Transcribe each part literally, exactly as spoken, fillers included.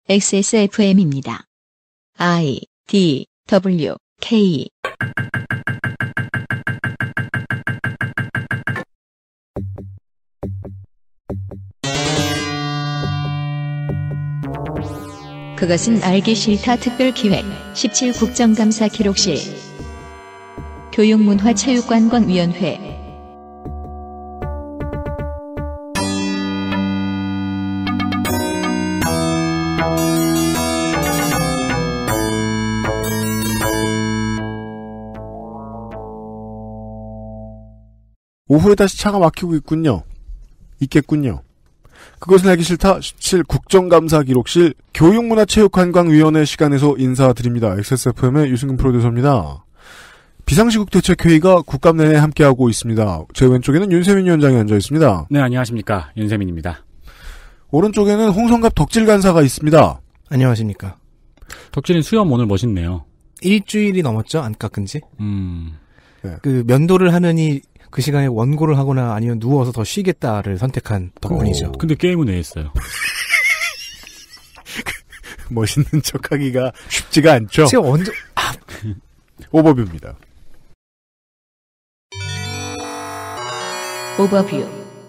엑스에스에프엠입니다. I, D, W, K 그것은 알기 싫다 특별기획 십칠 국정감사 기록실 교육문화체육관광위원회 오후에 다시 차가 막히고 있군요. 있겠군요. 그것은 알기 싫다 십칠 국정감사 기록실 교육문화체육관광위원회 시간에서 인사드립니다. 엑스에스에프엠의 유승근 프로듀서입니다. 비상시국 대책회의가 국감 내내 함께하고 있습니다. 제 왼쪽에는 윤세민 위원장이 앉아 있습니다. 네, 안녕하십니까. 윤세민입니다. 오른쪽에는 홍성갑 덕질 간사가 있습니다. 안녕하십니까. 덕질인 수염 오늘 멋있네요. 일주일이 넘었죠? 안 깎은 지? 음. 네. 그 면도를 하느니 그 시간에 원고를 하거나 아니면 누워서 더 쉬겠다를 선택한 덕분이죠. 오, 근데 게임은 왜 했어요? 멋있는 척하기가 쉽지가 않죠. 제가 언제 아. 오버뷰입니다. 오버뷰.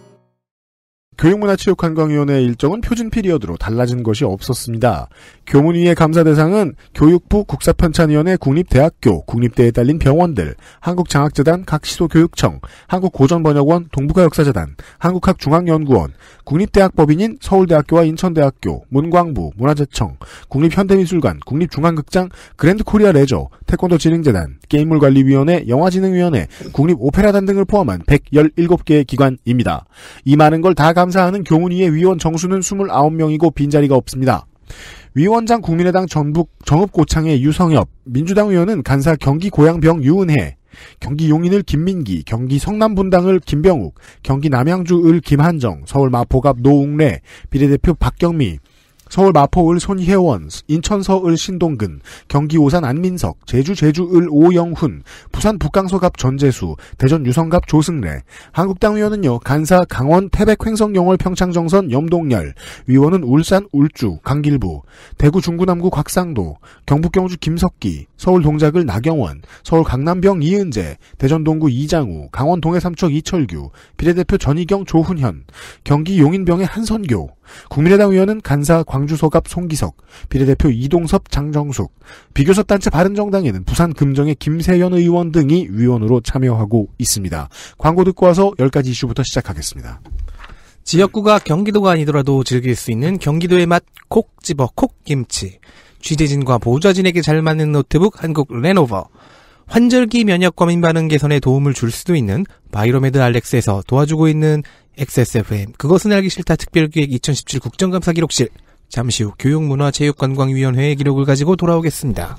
교육문화체육관광위원회 일정은 표준 피리어드로 달라진 것이 없었습니다. 교문위의 감사 대상은 교육부 국사편찬위원회 국립대학교, 국립대에 딸린 병원들, 한국장학재단, 각 시도교육청, 한국고전번역원, 동북아역사재단, 한국학중앙연구원, 국립대학법인인 서울대학교와 인천대학교, 문광부, 문화재청, 국립현대미술관, 국립중앙극장, 그랜드코리아레저, 태권도진흥재단, 게임물관리위원회, 영화진흥위원회, 국립오페라단 등을 포함한 백십칠 개의 기관입니다. 이 많은 걸 다 감사하는 교문위의 위원 정수는 이십구 명이고 빈자리가 없습니다. 위원장 국민의당 전북 정읍고창의 유성엽, 민주당 위원은 간사 경기 고양병 유은혜, 경기 용인을 김민기, 경기 성남분당을 김병욱, 경기 남양주을 김한정, 서울 마포갑 노웅래, 비례대표 박경미, 서울 마포을 손혜원, 인천 서을 신동근, 경기 오산 안민석, 제주 제주을 오영훈, 부산 북강서갑 전재수, 대전 유성갑 조승래, 한국당 위원은요 간사 강원 태백 횡성영월 평창정선 염동열, 위원은 울산 울주 강길부, 대구 중구남구 곽상도, 경북 경주 김석기, 서울 동작을 나경원, 서울 강남병 이은재, 대전 동구 이장우, 강원 동해 삼척 이철규, 비례대표 전희경 조훈현, 경기 용인병의 한선교, 국민의당 위원은 간사 광주서갑 송기석, 비례대표 이동섭 장정숙, 비교섭단체 바른정당에는 부산 금정의 김세연 의원 등이 위원으로 참여하고 있습니다. 광고 듣고 와서 열 가지 이슈부터 시작하겠습니다. 지역구가 경기도가 아니더라도 즐길 수 있는 경기도의 맛 콕 집어 콕김치, 취재진과 보좌진에게 잘 맞는 노트북 한국 레노버, 환절기 면역 과민 반응 개선에 도움을 줄 수도 있는 바이로메드 알렉스에서 도와주고 있는 엑스에스에프엠 그것은 알기 싫다 특별기획 이천십칠 국정감사 기록실, 잠시 후 교육문화체육관광위원회의 기록을 가지고 돌아오겠습니다.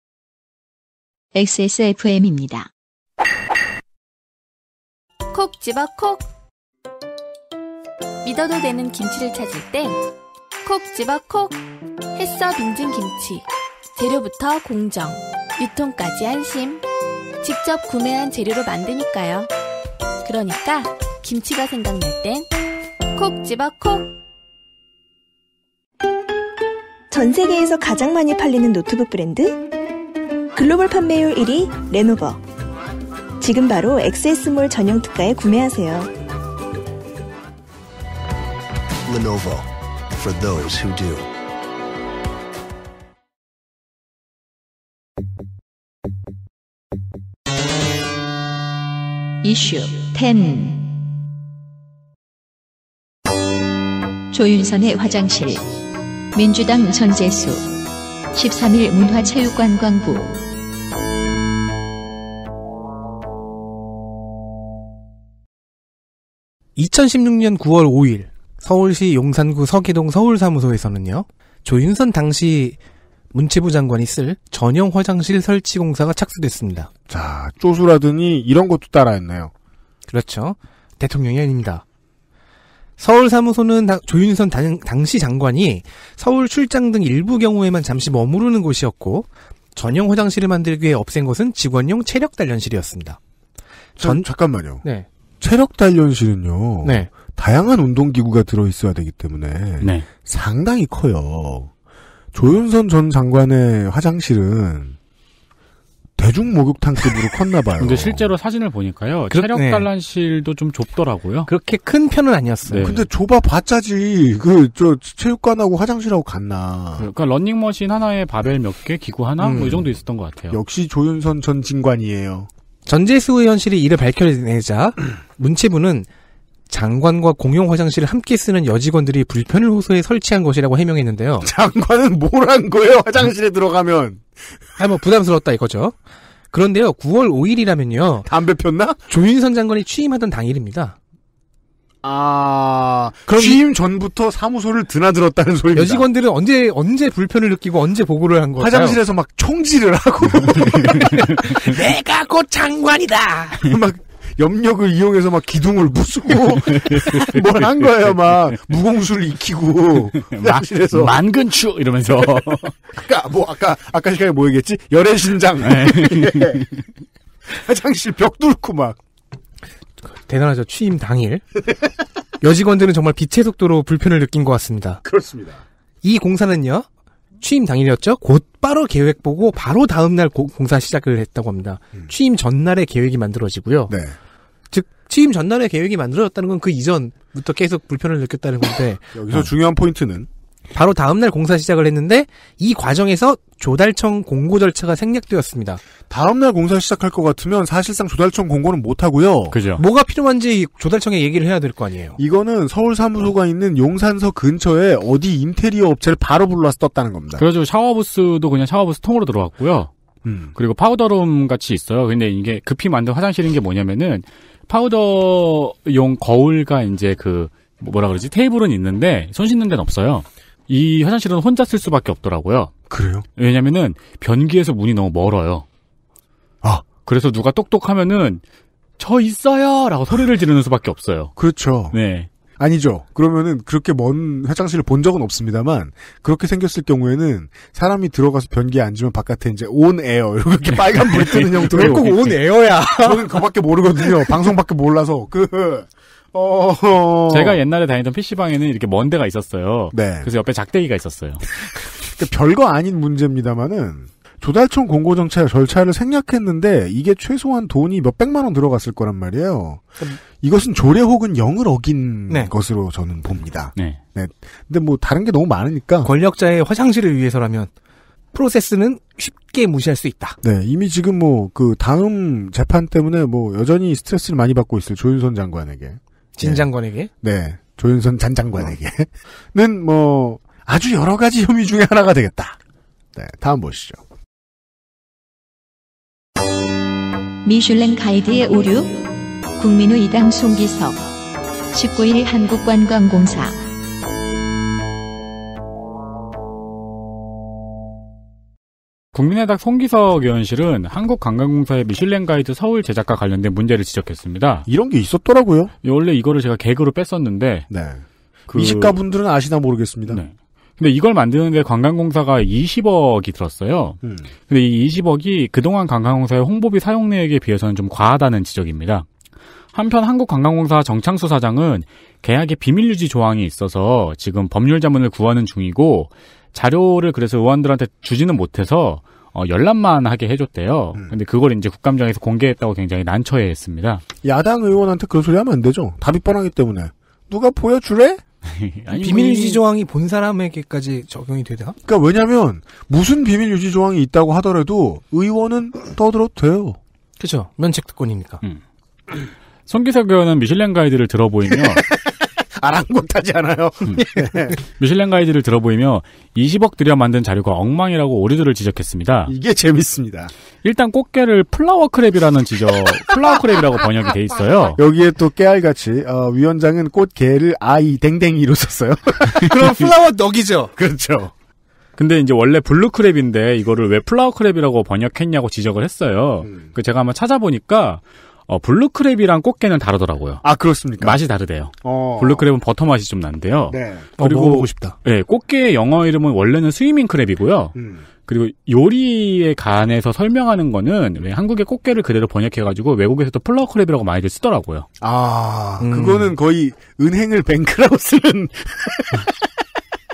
엑스에스에프엠입니다. 콕 집어 콕. 믿어도 되는 김치를 찾을 땐 콕 집어 콕. 햇서 빙진 김치. 재료부터 공정, 유통까지 안심. 직접 구매한 재료로 만드니까요. 그러니까 김치가 생각날 땐 콕 집어 콕. 전 세계에서 가장 많이 팔리는 노트북 브랜드? 글로벌 판매율 일 위 레노버. 지금 바로 엑스에스몰 전용 특가에 구매하세요. Lenovo for those who do. 이슈 십. 조윤선의 화장실. 민주당 전재수. 십삼 일 문화체육관광부. 이천십육 년 구월 오일 서울시 용산구 서계동 서울사무소에서는요, 조윤선 당시 문체부 장관이 쓸 전용 화장실 설치 공사가 착수됐습니다. 자, 쪼수라더니 이런 것도 따라했네요. 그렇죠. 대통령이 아닙니다. 서울사무소는 다, 조윤선 당, 당시 장관이 서울 출장 등 일부 경우에만 잠시 머무르는 곳이었고, 전용 화장실을 만들기 위해 없앤 것은 직원용 체력 단련실이었습니다. 전, 잠깐만요. 네. 체력 단련실은요. 네. 다양한 운동기구가 들어있어야 되기 때문에 네. 상당히 커요. 조윤선 전 장관의 화장실은 대중 목욕탕급으로 컸나 봐요. 근데 실제로 사진을 보니까요. 그렇- 체력 네. 단란실도 좀 좁더라고요. 그렇게 큰 편은 아니었어요. 네. 근데 좁아봤자지. 그 저 체육관하고 화장실하고 같나. 그러니까 런닝머신 하나에 바벨 몇 개, 기구 하나 음. 뭐 이 정도 있었던 것 같아요. 역시 조윤선 전 진관이에요. 전재수 의원실이 이를 밝혀내자 문체부는 장관과 공용 화장실을 함께 쓰는 여직원들이 불편을 호소해 설치한 것이라고 해명했는데요. 장관은 뭘 한 거예요? 화장실에 들어가면 아, 뭐 부담스럽다 이거죠. 그런데요, 구월 오일이라면요, 담배 폈나? 조윤선 장관이 취임하던 당일입니다. 아, 그럼 취임 전부터 사무소를 드나들었다는 소리입니다. 여직원들은 언제 언제 불편을 느끼고 언제 보고를 한 걸까요? 화장실에서 막 총질을 하고 내가 곧 장관이다. 막 염력을 이용해서 막 기둥을 부수고 뭘 한 거예요. 막 무공수를 익히고 화장실에서 만근추 이러면서 아까 뭐 아까 아까 시간에 뭐 얘기했지? 열애신장 예. 화장실 벽 뚫고 막 대단하죠. 취임 당일 여직원들은 정말 빛의 속도로 불편을 느낀 것 같습니다. 그렇습니다. 이 공사는요, 취임 당일이었죠. 곧바로 계획 보고 바로 다음날 고- 공사 시작을 했다고 합니다. 음. 취임 전날에 계획이 만들어지고요. 네. 즉 취임 전날에 계획이 만들어졌다는 건 그 이전부터 계속 불편을 느꼈다는 건데 여기서 어. 중요한 포인트는 바로 다음날 공사 시작을 했는데 이 과정에서 조달청 공고 절차가 생략되었습니다. 다음날 공사 시작할 것 같으면 사실상 조달청 공고는 못 하고요. 그죠. 뭐가 필요한지 조달청에 얘기를 해야 될 거 아니에요. 이거는 서울 사무소가 있는 용산서 근처에 어디 인테리어 업체를 바로 불러서 떴다는 겁니다. 그래가지고 샤워부스도 그냥 샤워부스 통으로 들어갔고요. 음. 그리고 파우더룸 같이 있어요. 근데 이게 급히 만든 화장실인 게 뭐냐면은 파우더용 거울과 이제 그 뭐라 그러지 테이블은 있는데 손 씻는 데는 없어요. 이 화장실은 혼자 쓸 수밖에 없더라고요. 그래요? 왜냐면은 변기에서 문이 너무 멀어요. 아. 그래서 누가 똑똑하면은 저 있어요! 라고 소리를 지르는 수밖에 없어요. 그렇죠. 네. 아니죠. 그러면은 그렇게 먼 화장실을 본 적은 없습니다만 그렇게 생겼을 경우에는 사람이 들어가서 변기에 앉으면 바깥에 이제 온 에어 이렇게 빨간 불 뜨는 형태로 왜 꼭 온 에어야? 저는 그밖에 모르거든요. 방송밖에 몰라서 그 어... 제가 옛날에 다니던 피시방에는 이렇게 먼 데가 있었어요. 네. 그래서 옆에 작대기가 있었어요. 그러니까 별거 아닌 문제입니다만은 조달청 공고 정차 절차를 생략했는데 이게 최소한 돈이 몇백만 원 들어갔을 거란 말이에요. 이것은 조례 혹은 영을 어긴 네. 것으로 저는 봅니다. 네. 네. 근데 뭐 다른 게 너무 많으니까. 권력자의 화장실을 위해서라면 프로세스는 쉽게 무시할 수 있다. 네. 이미 지금 뭐 그 다음 재판 때문에 뭐 여전히 스트레스를 많이 받고 있을 조윤선 장관에게. 진 장관에게. 네. 조윤선 전 장관에게는 뭐 아주 여러 가지 혐의 중에 하나가 되겠다. 네. 다음 보시죠. 미슐랭 가이드의 오류 국민의 이당 송기석 십구일 한국관광공사 국민의당 송기석 의원실은 한국관광공사의 미슐랭 가이드 서울 제작과 관련된 문제를 지적했습니다. 이런 게 있었더라고요. 원래 이거를 제가 개그로 뺐었는데 네. 그... 미식가 분들은 아시나 모르겠습니다. 네. 근데 이걸 만드는데 관광공사가 이십억이 들었어요. 음. 근데 이 이십억이 그동안 관광공사의 홍보비 사용 내역에 비해서는 좀 과하다는 지적입니다. 한편 한국관광공사 정창수 사장은 계약에 비밀유지 조항이 있어서 지금 법률 자문을 구하는 중이고 자료를 그래서 의원들한테 주지는 못해서 어, 열람만 하게 해줬대요. 음. 근데 그걸 이제 국감장에서 공개했다고 굉장히 난처해했습니다. 야당 의원한테 그런 소리 하면 안 되죠. 답이 뻔하기 때문에. 누가 보여주래? 아니, 비밀유지 뭐, 조항이 본 사람에게까지 적용이 되나? 그러니까 왜냐면 무슨 비밀 유지 조항이 있다고 하더라도 의원은 떠들어도 돼요. 그렇죠. 면책 특권이니까. 음. 송기석 의원은 미슐랭 가이드를 들어보이며 아랑곳하지 않아요. 미슐랭 가이드를 들어보이며 이십억 들여 만든 자료가 엉망이라고 오류들을 지적했습니다. 이게 재밌습니다. 일단 꽃게를 플라워 크랩이라는 지적, 플라워 크랩이라고 번역이 돼 있어요. 여기에 또 깨알같이 어, 위원장은 꽃게를 아이 댕댕이로 썼어요. 그럼 플라워 넉이죠. 그렇죠. 근데 이제 원래 블루 크랩인데 이거를 왜 플라워 크랩이라고 번역했냐고 지적을 했어요. 음. 그 제가 한번 찾아보니까 어, 블루 크랩이랑 꽃게는 다르더라고요. 아 그렇습니까? 맛이 다르대요. 어. 블루 크랩은 버터 맛이 좀 난데요. 네. 어, 그리고 먹어보고 싶다. 네, 꽃게의 영어 이름은 원래는 스위밍 크랩이고요. 음. 그리고 요리에 관해서 설명하는 거는 왜 한국의 꽃게를 그대로 번역해가지고 외국에서도 플라워 크랩이라고 많이들 쓰더라고요. 아 음. 그거는 거의 은행을 뱅크라고 쓰는.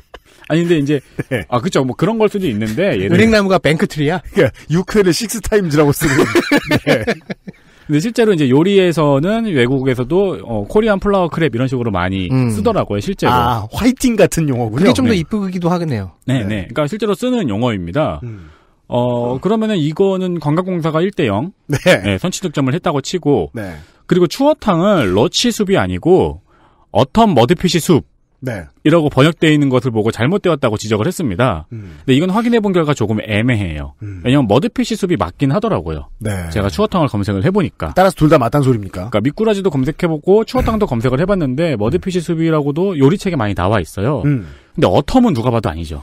아니 근데 이제 네. 아 그렇죠. 뭐 그런 걸 수도 있는데 예를 은행나무가 뱅크트리야? 그러니까 유크레를 식스타임즈라고 쓰는. 네. 근데 실제로 이제 요리에서는 외국에서도 어, 코리안 플라워 크랩 이런 식으로 많이 음. 쓰더라고요, 실제로. 아, 화이팅 같은 용어군요. 그게 좀 더 네. 이쁘기도 하겠네요. 네, 네. 네. 그러니까 실제로 쓰는 용어입니다. 음. 어, 그러면은 이거는 관광공사가 일 대 영. 네. 네, 선취 득점을 했다고 치고 네. 그리고 추어탕을 러치 숲이 아니고 어텀 머드피쉬 네. 숲이라고 번역되어 있는 것을 보고 잘못되었다고 지적을 했습니다. 음. 근데 이건 확인해 본 결과 조금 애매해요. 음. 왜냐면 머드피쉬 숲이 맞긴 하더라고요. 네. 제가 추어탕을 검색을 해보니까. 따라서 둘 다 맞다는 소리입니까? 그러니까 미꾸라지도 검색해보고 추어탕도 검색을 해봤는데 머드피쉬 숲이라고도 요리책에 많이 나와 있어요. 음. 근데 어텀은 누가 봐도 아니죠.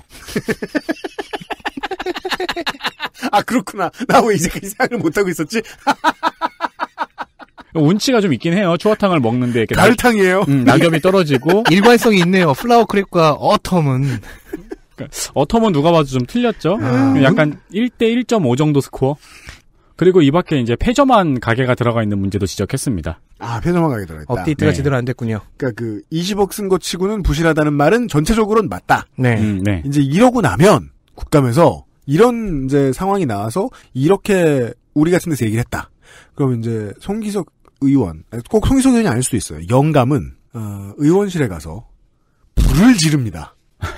아, 그렇구나. 나 왜 이제까지 생각을 못하고 있었지? 운치가 좀 있긴 해요. 추어탕을 먹는데 이렇게 달탕이에요. 낙, 음, 낙엽이 떨어지고 일관성이 있네요. 플라워 크랩과 어텀은. 그러니까 어텀은 누가 봐도 좀 틀렸죠. 아. 약간 일 대 일 점 오 정도 스코어. 그리고 이 밖에 이제 폐점한 가게가 들어가 있는 문제도 지적했습니다. 아, 편성한 가게 들어있다. 업데이트가 네. 제대로 안 됐군요. 그러니까 그 이십억 쓴 것 치고는 부실하다는 말은 전체적으로는 맞다. 네. 음, 네. 이제 이러고 나면 국감에서 이런 이제 상황이 나와서 이렇게 우리 같은 데서 얘기를 했다. 그럼 이제 송기석 의원, 꼭 송기석 의원이 아닐 수도 있어요. 영감은 어, 의원실에 가서 불을 지릅니다.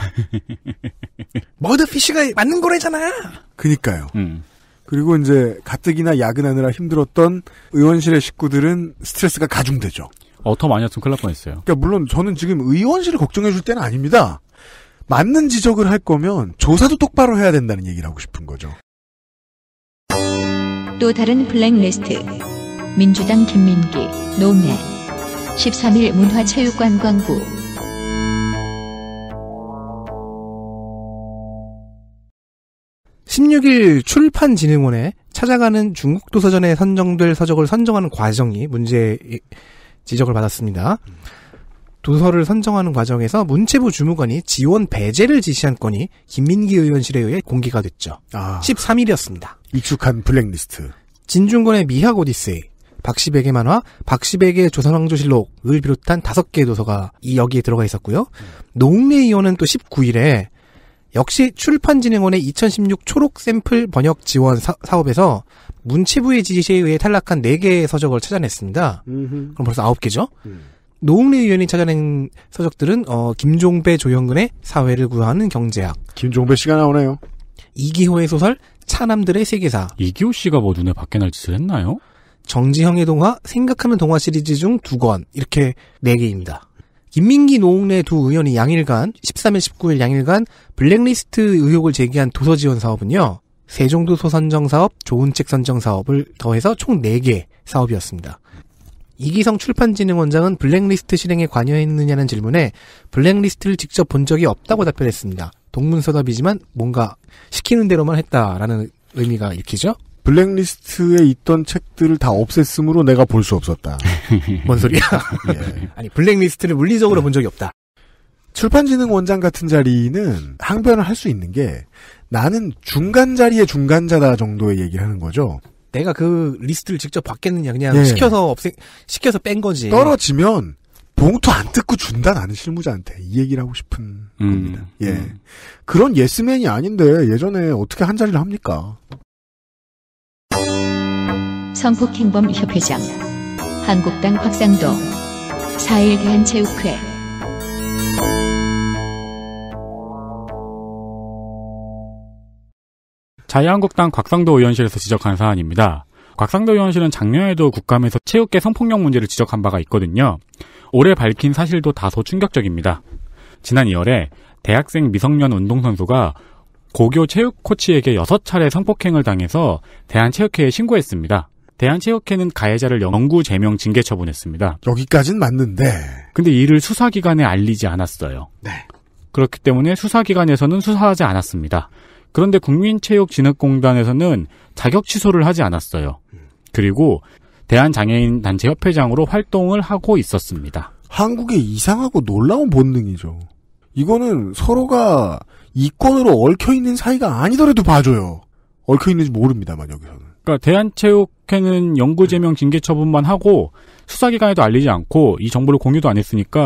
머드피쉬가 맞는 거래잖아. 그니까요. 음. 그리고 이제 가뜩이나 야근하느라 힘들었던 의원실의 식구들은 스트레스가 가중되죠. 어텀 아니었으면 큰일 날 뻔했어요. 그러니까 물론 저는 지금 의원실을 걱정해 줄 때는 아닙니다. 맞는 지적을 할 거면 조사도 똑바로 해야 된다는 얘기를 하고 싶은 거죠. 또 다른 블랙리스트. 민주당 김민기, 노무현. 십삼 일 문화체육관광부. 십육 일 출판진흥원에 찾아가는 중국 도서전에 선정될 서적을 선정하는 과정이 문제 지적을 받았습니다. 도서를 선정하는 과정에서 문체부 주무관이 지원 배제를 지시한 건이 김민기 의원실에 의해 공개가 됐죠. 아, 십삼 일이었습니다. 익숙한 블랙리스트. 진중권의 미학 오디세이, 박시백의 만화, 박시백의 조선왕조실록을 비롯한 다섯 개의 도서가 이 여기에 들어가 있었고요. 노웅래 의원은 또 십구 일에 역시 출판진흥원의 이천십육 초록 샘플 번역 지원 사, 사업에서 문체부의 지시에 의해 탈락한 네 개의 서적을 찾아냈습니다. 음흠. 그럼 벌써 아홉 개죠? 음. 노웅래 의원이 찾아낸 서적들은 어, 김종배, 조영근의 사회를 구하는 경제학, 김종배 씨가 나오네요. 이기호의 소설 차남들의 세계사, 이기호 씨가 뭐 눈에 밖에 날 짓을 했나요? 정지형의 동화, 생각하는 동화 시리즈 중 두 권, 이렇게 네 개입니다. 김민기, 노웅래 두 의원이 양일간, 십삼 일, 십구 일 양일간 블랙리스트 의혹을 제기한 도서 지원 사업은요, 세종도서 선정 사업, 좋은 책 선정 사업을 더해서 총 네 개 사업이었습니다. 이기성 출판진흥원장은 블랙리스트 실행에 관여했느냐는 질문에 블랙리스트를 직접 본 적이 없다고 답변했습니다. 동문서답이지만 뭔가 시키는 대로만 했다라는 의미가 읽히죠? 블랙리스트에 있던 책들을 다 없앴으므로 내가 볼 수 없었다. 뭔 소리야? 예. 아니, 블랙리스트를 물리적으로 본 적이 없다. 출판진흥원장 같은 자리는 항변을 할 수 있는 게 나는 중간 자리의 중간자다 정도의 얘기를 하는 거죠. 내가 그 리스트를 직접 받겠느냐, 그냥 예. 시켜서 없애, 시켜서 뺀 거지. 떨어지면 봉투 안 뜯고 준다 나는 실무자한테 이 얘기를 하고 싶은 음, 겁니다. 예, 음. 그런 예스맨이 아닌데 예전에 어떻게 한 자리를 합니까? 성폭행범 협회장. 한국당 곽상도. 사 일 대한체육회. 자유한국당 곽상도 의원실에서 지적한 사안입니다. 곽상도 의원실은 작년에도 국감에서 체육계 성폭력 문제를 지적한 바가 있거든요. 올해 밝힌 사실도 다소 충격적입니다. 지난 이월에 대학생 미성년 운동선수가 고교 체육 코치에게 여섯 차례 성폭행을 당해서 대한체육회에 신고했습니다. 대한체육회는 가해자를 영구 제명 징계 처분했습니다. 여기까진 맞는데 근데 이를 수사기관에 알리지 않았어요. 네. 그렇기 때문에 수사기관에서는 수사하지 않았습니다. 그런데 국민체육진흥공단에서는 자격 취소를 하지 않았어요. 그리고 대한장애인 단체 협회장으로 활동을 하고 있었습니다. 한국의 이상하고 놀라운 본능이죠. 이거는 서로가 이권으로 얽혀있는 사이가 아니더라도 봐줘요. 얽혀있는지 모릅니다만 여기서는. 그러니까 대한체육회는 영구제명 징계 처분만 하고 수사기관에도 알리지 않고 이 정보를 공유도 안 했으니까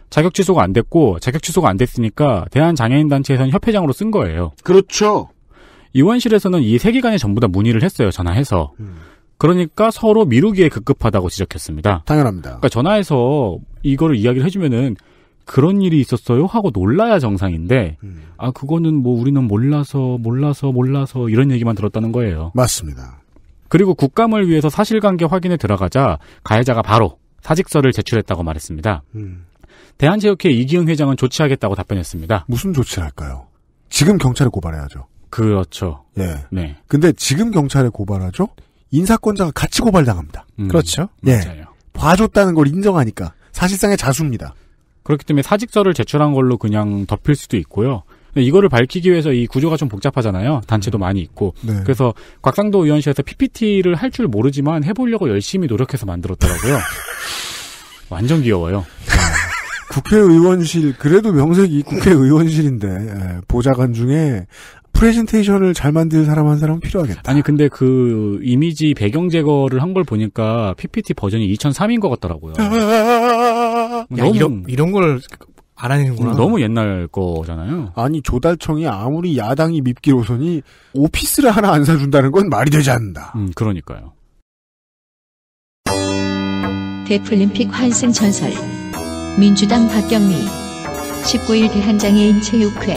자격 취소가 안 됐고 자격 취소가 안 됐으니까 대한장애인단체에서는 협회장으로 쓴 거예요. 그렇죠. 의원실에서는 이 세 기관에 전부 다 문의를 했어요. 전화해서. 음. 그러니까 서로 미루기에 급급하다고 지적했습니다. 당연합니다. 그러니까 전화해서 이거를 이야기를 해주면은 그런 일이 있었어요 하고 놀라야 정상인데 음. 아 그거는 뭐 우리는 몰라서 몰라서 몰라서 이런 얘기만 들었다는 거예요. 맞습니다. 그리고 국감을 위해서 사실관계 확인에 들어가자 가해자가 바로 사직서를 제출했다고 말했습니다. 음. 대한체육회 이기흥 회장은 조치하겠다고 답변했습니다. 무슨 조치할까요? 지금 경찰에 고발해야죠. 그렇죠. 예. 네. 근데 지금 경찰에 고발하죠? 인사권자가 같이 고발당합니다. 음, 그렇죠. 예. 맞아요. 봐줬다는 걸 인정하니까 사실상의 자수입니다. 그렇기 때문에 사직서를 제출한 걸로 그냥 덮일 수도 있고요. 이거를 밝히기 위해서 이 구조가 좀 복잡하잖아요. 단체도 많이 있고. 네. 그래서 곽상도 의원실에서 피피티를 할 줄 모르지만 해보려고 열심히 노력해서 만들었더라고요. 완전 귀여워요. 국회의원실 그래도 명색이 국회의원실인데 예, 보좌관 중에 프레젠테이션을 잘 만들 사람 한 사람은 필요하겠다. 아니 근데 그 이미지 배경 제거를 한 걸 보니까 피피티 버전이 이천삼인 것 같더라고요. 야, 너무, 이런, 이런 걸 알아내는구나. 너무 옛날 거잖아요. 아니 조달청이 아무리 야당이 밉기로서니 오피스를 하나 안 사준다는 건 말이 되지 않는다. 음, 그러니까요. 데플림픽 환승 전설 민주당 박경미 십구 일 대한장애인 체육회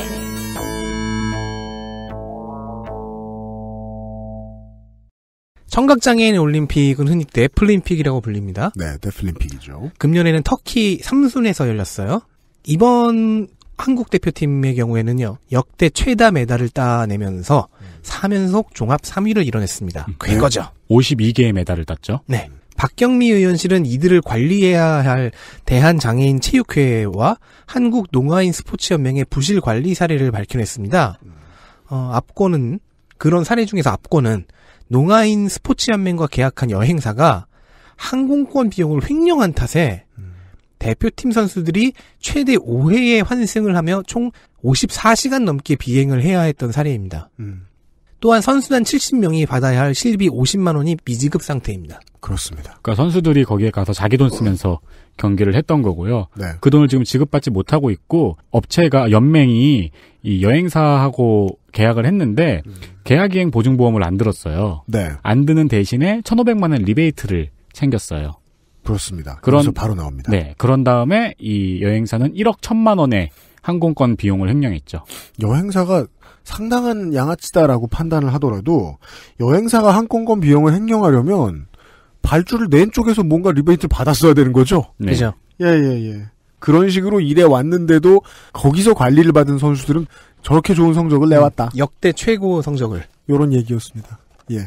청각장애인 올림픽은 흔히 데플림픽이라고 불립니다. 네, 데플림픽이죠. 금년에는 터키 삼순에서 열렸어요. 이번 한국 대표팀의 경우에는요. 역대 최다 메달을 따내면서 삼 연속 종합 삼 위를 이뤄냈습니다. 궤거죠. 오십이 개의 메달을 땄죠. 네. 박경미 의원실은 이들을 관리해야 할 대한장애인 체육회와 한국 농아인 스포츠연맹의 부실 관리 사례를 밝혀냈습니다. 어, 앞권은 그런 사례 중에서 앞권은 농아인 스포츠연맹과 계약한 여행사가 항공권 비용을 횡령한 탓에 대표팀 선수들이 최대 오 회의 환승을 하며 총 오십사 시간 넘게 비행을 해야 했던 사례입니다. 음. 또한 선수단 칠십 명이 받아야 할 실비 오십만 원이 미지급 상태입니다. 그렇습니다. 그러니까 선수들이 거기에 가서 자기 돈 쓰면서 경기를 했던 거고요. 네. 그 돈을 지금 지급받지 못하고 있고 업체가 연맹이 이 여행사하고 계약을 했는데 음. 계약이행 보증보험을 안 들었어요. 네. 안 드는 대신에 천오백만 원 리베이트를 챙겼어요. 그렇습니다. 그런- 그래서 바로 나옵니다. 네. 그런 다음에 이 여행사는 일억 천만 원의 항공권 비용을 횡령했죠. 여행사가 상당한 양아치다라고 판단을 하더라도 여행사가 항공권 비용을 횡령하려면 발주를 낸 쪽에서 뭔가 리베이트를 받았어야 되는 거죠? 네. 그죠? 예, 예, 예. 그런 식으로 일해 왔는데도 거기서 관리를 받은 선수들은 저렇게 좋은 성적을 내왔다. 역대 최고 성적을. 요런 얘기였습니다. 예.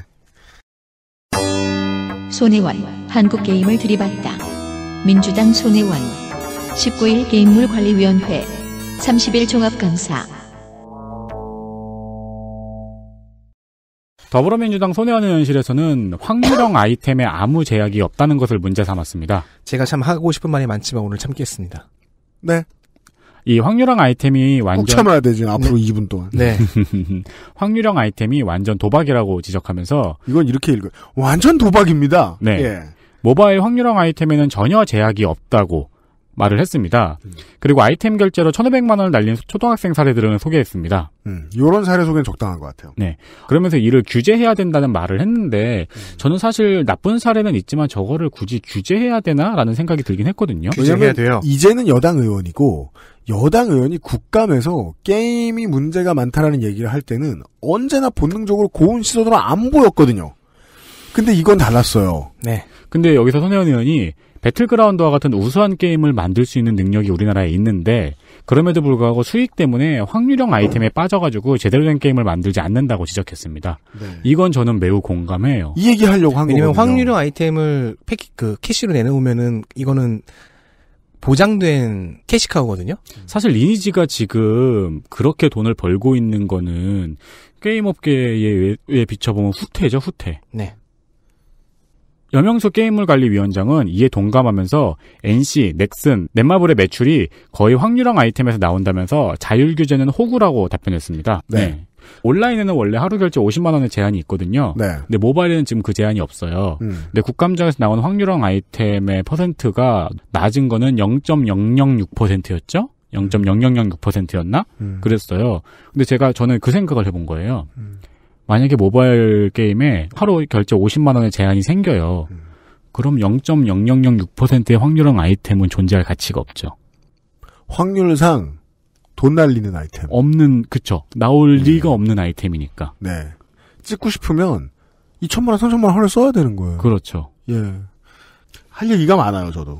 손혜원 한국 게임을 들이받다 민주당 손혜원 십구 일 게임물관리위원회 삼십 일 종합강사 더불어민주당 손혜원 의원실에서는 확률형 아이템에 아무 제약이 없다는 것을 문제 삼았습니다. 제가 참 하고 싶은 말이 많지만 오늘 참겠습니다. 네. 이 확률형 아이템이 꼭 완전 참아야 되지, 앞으로 이 분 동안. 네. 확률형 아이템이 완전 도박이라고 지적하면서 이건 이렇게 읽어요. 완전 도박입니다. 네. 예. 모바일 확률형 아이템에는 전혀 제약이 없다고 말을 했습니다. 그리고 아이템 결제로 천오백만 원을 날린 초등학생 사례들은 소개했습니다. 음, 요런 사례 소개는 적당한 것 같아요. 네. 그러면서 이를 규제해야 된다는 말을 했는데 저는 사실 나쁜 사례는 있지만 저거를 굳이 규제해야 되나라는 생각이 들긴 했거든요. 규제해야 돼요. 이제는 여당 의원이고 여당 의원이 국감에서 게임이 문제가 많다라는 얘기를 할 때는 언제나 본능적으로 고운 시선으로 안 보였거든요. 근데 이건 달랐어요. 네. 근데 여기서 손혜원 의원이 배틀그라운드와 같은 우수한 게임을 만들 수 있는 능력이 우리나라에 있는데 그럼에도 불구하고 수익 때문에 확률형 아이템에 빠져가지고 제대로 된 게임을 만들지 않는다고 지적했습니다. 네. 이건 저는 매우 공감해요. 이 얘기 하려고 한 왜냐면 거거든요. 확률형 아이템을 패키, 그, 캐시로 내놓으면은 이거는 보장된 캐시카우거든요? 사실 리니지가 지금 그렇게 돈을 벌고 있는 거는 게임 업계에 비춰보면 후퇴죠, 후퇴. 네. 여명수 게임물관리위원장은 이에 동감하면서 엔씨, 넥슨, 넷마블의 매출이 거의 확률형 아이템에서 나온다면서 자율규제는 호구라고 답변했습니다. 네. 온라인에는 원래 하루 결제 오십만 원의 제한이 있거든요. 네. 근데 모바일에는 지금 그 제한이 없어요. 음. 근데 국감장에서 나온 확률형 아이템의 퍼센트가 낮은 거는 영 점 영영육 퍼센트였죠? 영 점 영영영육 퍼센트였나? 음. 그랬어요. 근데 제가 저는 그 생각을 해본 거예요. 음. 만약에 모바일 게임에 하루 결제 오십만 원의 제한이 생겨요. 음. 그럼 영 점 영영영육 퍼센트의 확률형 아이템은 존재할 가치가 없죠. 확률상 돈 날리는 아이템. 없는, 그쵸. 나올 음. 리가 없는 아이템이니까. 네. 찍고 싶으면 이천만 원, 삼천만 원을 써야 되는 거예요. 그렇죠. 예. 할 얘기가 많아요, 저도.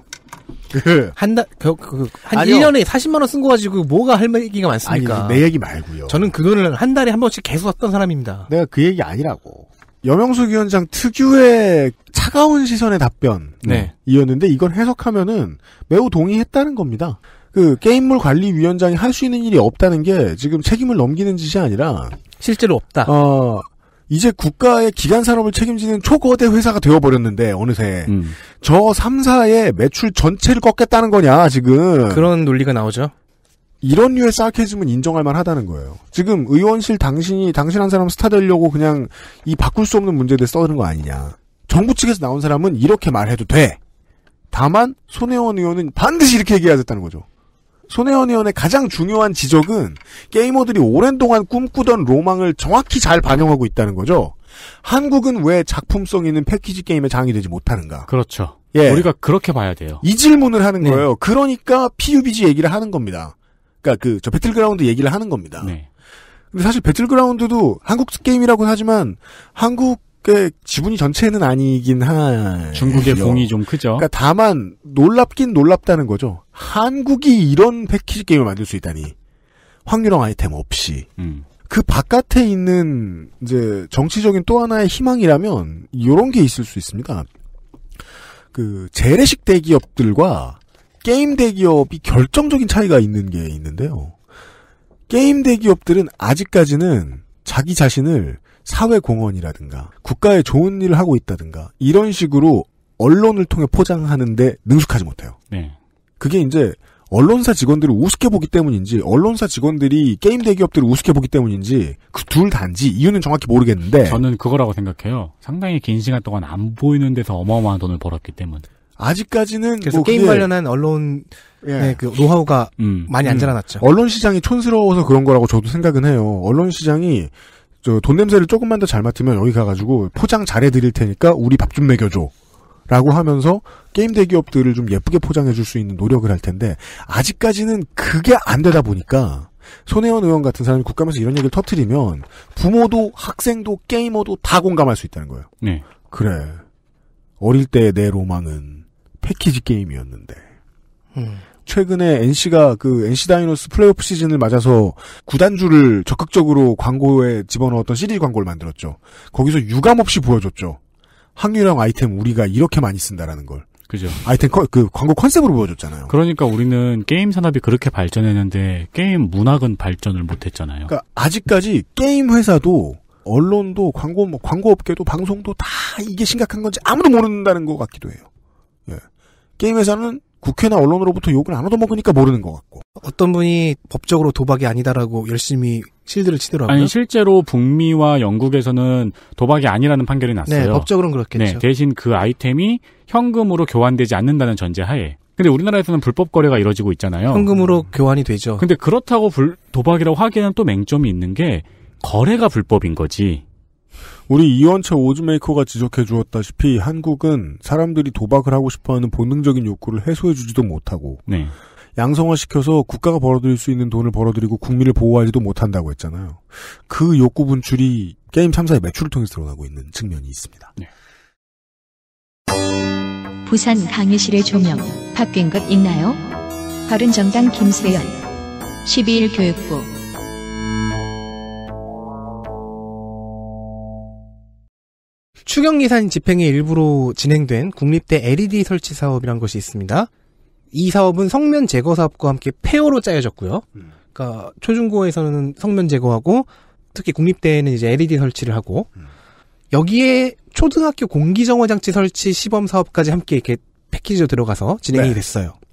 한 달, 그, 그, 한 아니요. 일 년에 사십만 원 쓴 거 가지고 뭐가 할 얘기가 많습니까? 아니, 내 얘기 말고요. 저는 그거를 한 달에 한 번씩 계속 썼던 사람입니다. 내가 그 얘기 아니라고. 여명숙 위원장 특유의 차가운 시선의 답변. 네. 이었는데 이건 해석하면은 매우 동의했다는 겁니다. 그 게임물 관리위원장이 할 수 있는 일이 없다는 게 지금 책임을 넘기는 짓이 아니라 실제로 없다. 어 이제 국가의 기간 산업을 책임지는 초거대 회사가 되어버렸는데 어느새 음. 저 삼 사의 매출 전체를 꺾겠다는 거냐 지금. 그런 논리가 나오죠. 이런 류의 사케즘은 인정할 만하다는 거예요. 지금 의원실 당신이 당신 한 사람 스타 되려고 그냥 이 바꿀 수 없는 문제들 써드는 거 아니냐. 정부 측에서 나온 사람은 이렇게 말해도 돼. 다만 손혜원 의원은 반드시 이렇게 얘기해야 됐다는 거죠. 손혜원 의원의 가장 중요한 지적은 게이머들이 오랜 동안 꿈꾸던 로망을 정확히 잘 반영하고 있다는 거죠. 한국은 왜 작품성 있는 패키지 게임에 장이 되지 못하는가? 그렇죠. 예. 우리가 그렇게 봐야 돼요. 이 질문을 하는 네. 거예요. 그러니까 피유비지 얘기를 하는 겁니다. 그러니까 그 저 배틀그라운드 얘기를 하는 겁니다. 네. 근데 사실 배틀그라운드도 한국 게임이라고는 하지만 한국의 지분이 전체는 아니긴 하. 중국의 봉이 좀 크죠. 그러니까 다만 놀랍긴 놀랍다는 거죠. 한국이 이런 패키지 게임을 만들 수 있다니. 확률형 아이템 없이. 음. 그 바깥에 있는 이제 정치적인 또 하나의 희망이라면 이런 게 있을 수 있습니다. 그 재래식 대기업들과 게임 대기업이 결정적인 차이가 있는 게 있는데요. 게임 대기업들은 아직까지는 자기 자신을 사회공헌이라든가 국가에 좋은 일을 하고 있다든가 이런 식으로 언론을 통해 포장하는데 능숙하지 못해요. 네. 그게 이제 언론사 직원들을 우습게 보기 때문인지 언론사 직원들이 게임 대기업들을 우습게 보기 때문인지 그 둘 다인지 이유는 정확히 모르겠는데 저는 그거라고 생각해요. 상당히 긴 시간 동안 안 보이는 데서 어마어마한 돈을 벌었기 때문에. 아직까지는 그래서 뭐 게임 그게, 관련한 언론의 예. 그 노하우가 음. 많이 안 음. 자라났죠. 언론 시장이 촌스러워서 그런 거라고 저도 생각은 해요. 언론 시장이 저 돈 냄새를 조금만 더 잘 맡으면 여기 가가지고 포장 잘해드릴 테니까 우리 밥 좀 먹여줘. 라고 하면서 게임 대기업들을 좀 예쁘게 포장해줄 수 있는 노력을 할 텐데 아직까지는 그게 안 되다 보니까 손혜원 의원 같은 사람이 국감에서 이런 얘기를 터뜨리면 부모도 학생도 게이머도 다 공감할 수 있다는 거예요. 네. 그래. 어릴 때 내 로망은 패키지 게임이었는데 음. 최근에 엔씨가 그 엔씨 다이노스 플레이오프 시즌을 맞아서 구단주를 적극적으로 광고에 집어넣었던 시리즈 광고를 만들었죠. 거기서 유감없이 보여줬죠. 확률형 아이템 우리가 이렇게 많이 쓴다라는 걸. 그죠. 아이템 컨, 그 광고 컨셉으로 보여줬잖아요. 그러니까 우리는 게임 산업이 그렇게 발전했는데 게임 문학은 발전을 못했잖아요. 그러니까 아직까지 게임 회사도 언론도 광고 뭐 광고업계도 방송도 다 이게 심각한 건지 아무도 모른다는 것 같기도 해요. 예. 게임 회사는 국회나 언론으로부터 욕을 안 얻어먹으니까 모르는 것 같고. 어떤 분이 법적으로 도박이 아니다라고 열심히 실드를 치더라고요. 아니 실제로 북미와 영국에서는 도박이 아니라는 판결이 났어요. 네, 법적으로는 그렇겠죠. 네, 대신 그 아이템이 현금으로 교환되지 않는다는 전제하에. 근데 우리나라에서는 불법 거래가 이루어지고 있잖아요. 현금으로 교환이 되죠. 근데 그렇다고 불, 도박이라고 하기에는 또 맹점이 있는 게 거래가 불법인 거지. 우리 이원철 오즈메이커가 지적해 주었다시피 한국은 사람들이 도박을 하고 싶어하는 본능적인 욕구를 해소해 주지도 못하고 네. 양성화시켜서 국가가 벌어들일 수 있는 돈을 벌어들이고 국민을 보호하지도 못한다고 했잖아요. 그 욕구 분출이 게임 참사의 매출을 통해서 드러나고 있는 측면이 있습니다. 네. 부산 강의실의 조명 바뀐 것 있나요? 바른정당 김세연 십이 일 교육부 추경예산 집행의 일부로 진행된 국립대 엘이디 설치 사업이라는 것이 있습니다. 이 사업은 성면 제거 사업과 함께 페어로 짜여졌고요. 음. 그러니까 초중고에서는 성면 제거하고 특히 국립대에는 이제 엘이디 설치를 하고 음. 여기에 초등학교 공기정화 장치 설치 시범 사업까지 함께 이렇게 패키지로 들어가서 진행이 네. 됐어요.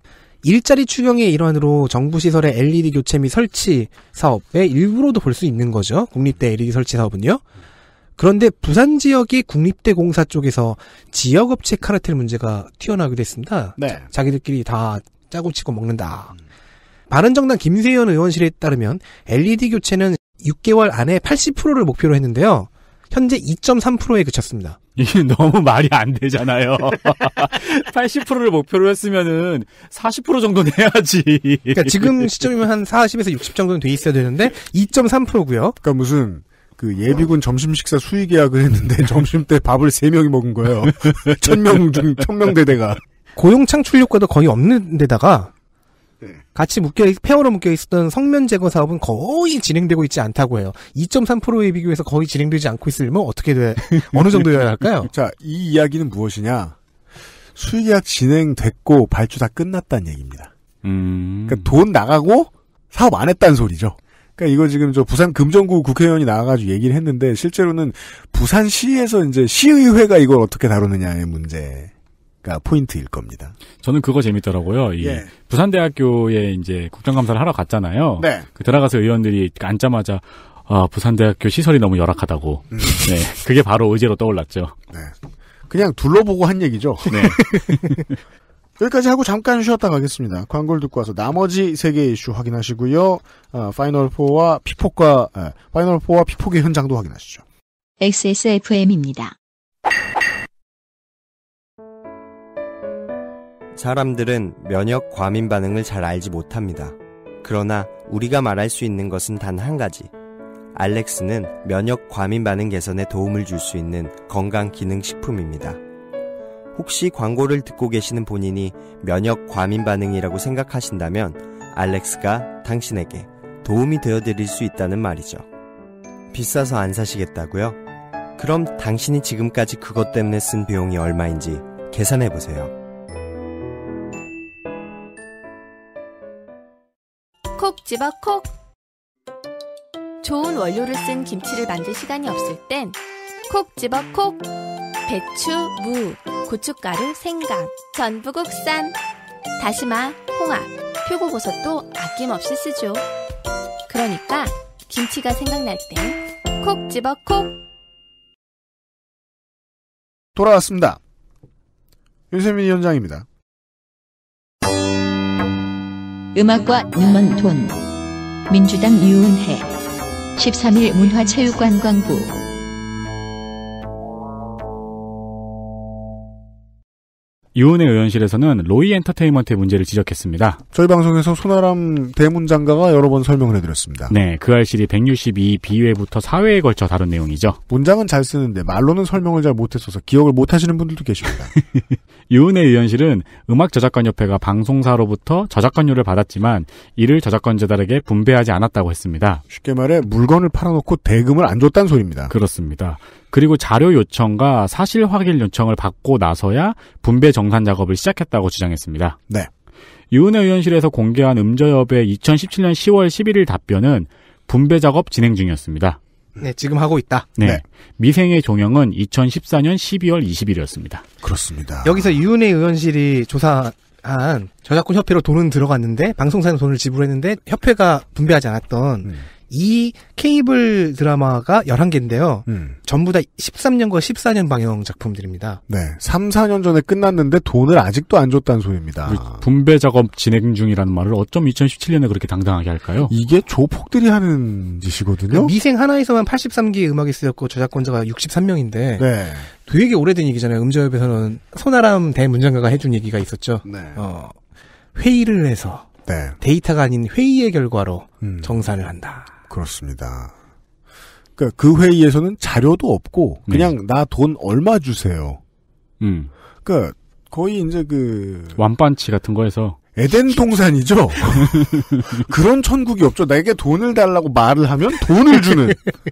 일자리 추경의 일환으로 정부 시설의 엘이디 교체 및 설치 사업의 일부로도 볼 수 있는 거죠. 국립대 엘이디 설치 사업은요. 그런데 부산 지역의 국립대 공사 쪽에서 지역업체 카르텔 문제가 튀어나오게 됐습니다. 네. 자기들끼리 다 짜고 치고 먹는다. 바른정당 김세연 의원실에 따르면 엘이디 교체는 육 개월 안에 팔십 퍼센트를 목표로 했는데요. 현재 이 점 삼 퍼센트에 그쳤습니다. 이게 너무 말이 안 되잖아요. 팔십 퍼센트를 목표로 했으면은 사십 퍼센트 정도는 해야지. 그러니까 지금 시점이면 한 사십에서 육십 정도는 돼 있어야 되는데 이 점 삼 퍼센트고요. 그러니까 무슨 그 예비군 점심 식사 수의 계약을 했는데 점심 때 밥을 세 명이 먹은 거예요. 천 명 중 천 명 대대가. 고용 창출 효과도 거의 없는 데다가 같이 묶여 페어로 묶여 있었던 성면 제거 사업은 거의 진행되고 있지 않다고 해요. 이 점 삼 퍼센트에 비교해서 거의 진행되지 않고 있으면 어떻게 돼? 어느 정도여야 할까요? 자, 이 이야기는 무엇이냐? 수의 계약 진행됐고 발주 다 끝났다는 얘기입니다. 음. 그러니까 돈 나가고 사업 안 했다는 소리죠. 그러니까 이거 지금 저 부산 금정구 국회의원이 나와가지고 얘기를 했는데 실제로는 부산시에서 이제 시의회가 이걸 어떻게 다루느냐의 문제가 포인트일 겁니다. 저는 그거 재밌더라고요. 이 예. 부산대학교에 이제 국정감사를 하러 갔잖아요. 네. 그 들어가서 의원들이 앉자마자 아, 부산대학교 시설이 너무 열악하다고. 음. 네, 그게 바로 의제로 떠올랐죠. 네. 그냥 둘러보고 한 얘기죠. 네. 여기까지 하고 잠깐 쉬었다 가겠습니다. 광고를 듣고 와서 나머지 세 개의 이슈 확인하시고요. 어, 파이널포와 피폭과 에, 파이널포와 피폭의 현장도 확인하시죠. 엑스에스에프엠입니다. 사람들은 면역 과민 반응을 잘 알지 못합니다. 그러나 우리가 말할 수 있는 것은 단 한 가지. 알렉스는 면역 과민 반응 개선에 도움을 줄 수 있는 건강 기능 식품입니다. 혹시 광고를 듣고 계시는 본인이 면역 과민 반응이라고 생각하신다면 알렉스가 당신에게 도움이 되어드릴 수 있다는 말이죠. 비싸서 안 사시겠다고요? 그럼 당신이 지금까지 그것 때문에 쓴 비용이 얼마인지 계산해보세요. 콕 집어 콕. 좋은 원료를 쓴 김치를 만들 시간이 없을 땐 콕 집어 콕. 배추, 무, 고춧가루, 생강, 전부 국산. 다시마, 홍합, 표고버섯도 아낌없이 쓰죠. 그러니까 김치가 생각날 땐 콕 집어 콕. 돌아왔습니다. 윤세민 위원장입니다. 음악과 눈먼 돈. 민주당 유은혜. 십삼 일 문화체육관광부. 유은혜 의원실에서는 로이 엔터테인먼트의 문제를 지적했습니다. 저희 방송에서 손아람 대문장가가 여러 번 설명을 해드렸습니다. 네, 그 알실이 백육십이 비회부터 사 회에 걸쳐 다룬 내용이죠. 문장은 잘 쓰는데 말로는 설명을 잘 못했어서 기억을 못하시는 분들도 계십니다. 유은혜 의원실은 음악저작권협회가 방송사로부터 저작권료를 받았지만 이를 저작권자들에게 분배하지 않았다고 했습니다. 쉽게 말해 물건을 팔아놓고 대금을 안 줬다는 소리입니다. 그렇습니다. 그리고 자료 요청과 사실 확인 요청을 받고 나서야 분배 정산 작업을 시작했다고 주장했습니다. 네. 유은혜 의원실에서 공개한 음저협의 이천십칠 년 시월 십일일 답변은 분배 작업 진행 중이었습니다. 네, 지금 하고 있다. 네. 네. 미생의 종영은 이천십사 년 십이월 이십일이었습니다. 그렇습니다. 여기서 유은혜 의원실이 조사한 저작권 협회로 돈은 들어갔는데 방송사는 돈을 지불했는데 협회가 분배하지 않았던 음. 이 케이블 드라마가 열한 개인데요. 음. 전부 다 십삼 년과 십사 년 방영 작품들입니다. 네. 삼, 사 년 전에 끝났는데 돈을 아직도 안 줬다는 소리입니다. 분배 작업 진행 중이라는 말을 어쩜 이천십칠 년에 그렇게 당당하게 할까요? 이게 조폭들이 하는 짓이거든요. 미생 하나에서만 팔십삼 개의 음악이 쓰였고 저작권자가 육십삼 명인데 네. 되게 오래된 얘기잖아요. 음저협에서는 손아람 대문장가가 해준 얘기가 있었죠. 네. 어, 회의를 해서 네. 데이터가 아닌 회의의 결과로 음. 정산을 한다. 그렇습니다. 그러니까 그 회의에서는 자료도 없고 그냥 네. 나 돈 얼마 주세요. 음. 그러니까 거의 이제 그 완반치 같은 거에서 에덴 동산이죠. 그런 천국이 없죠. 내게 돈을 달라고 말을 하면 돈을 주는.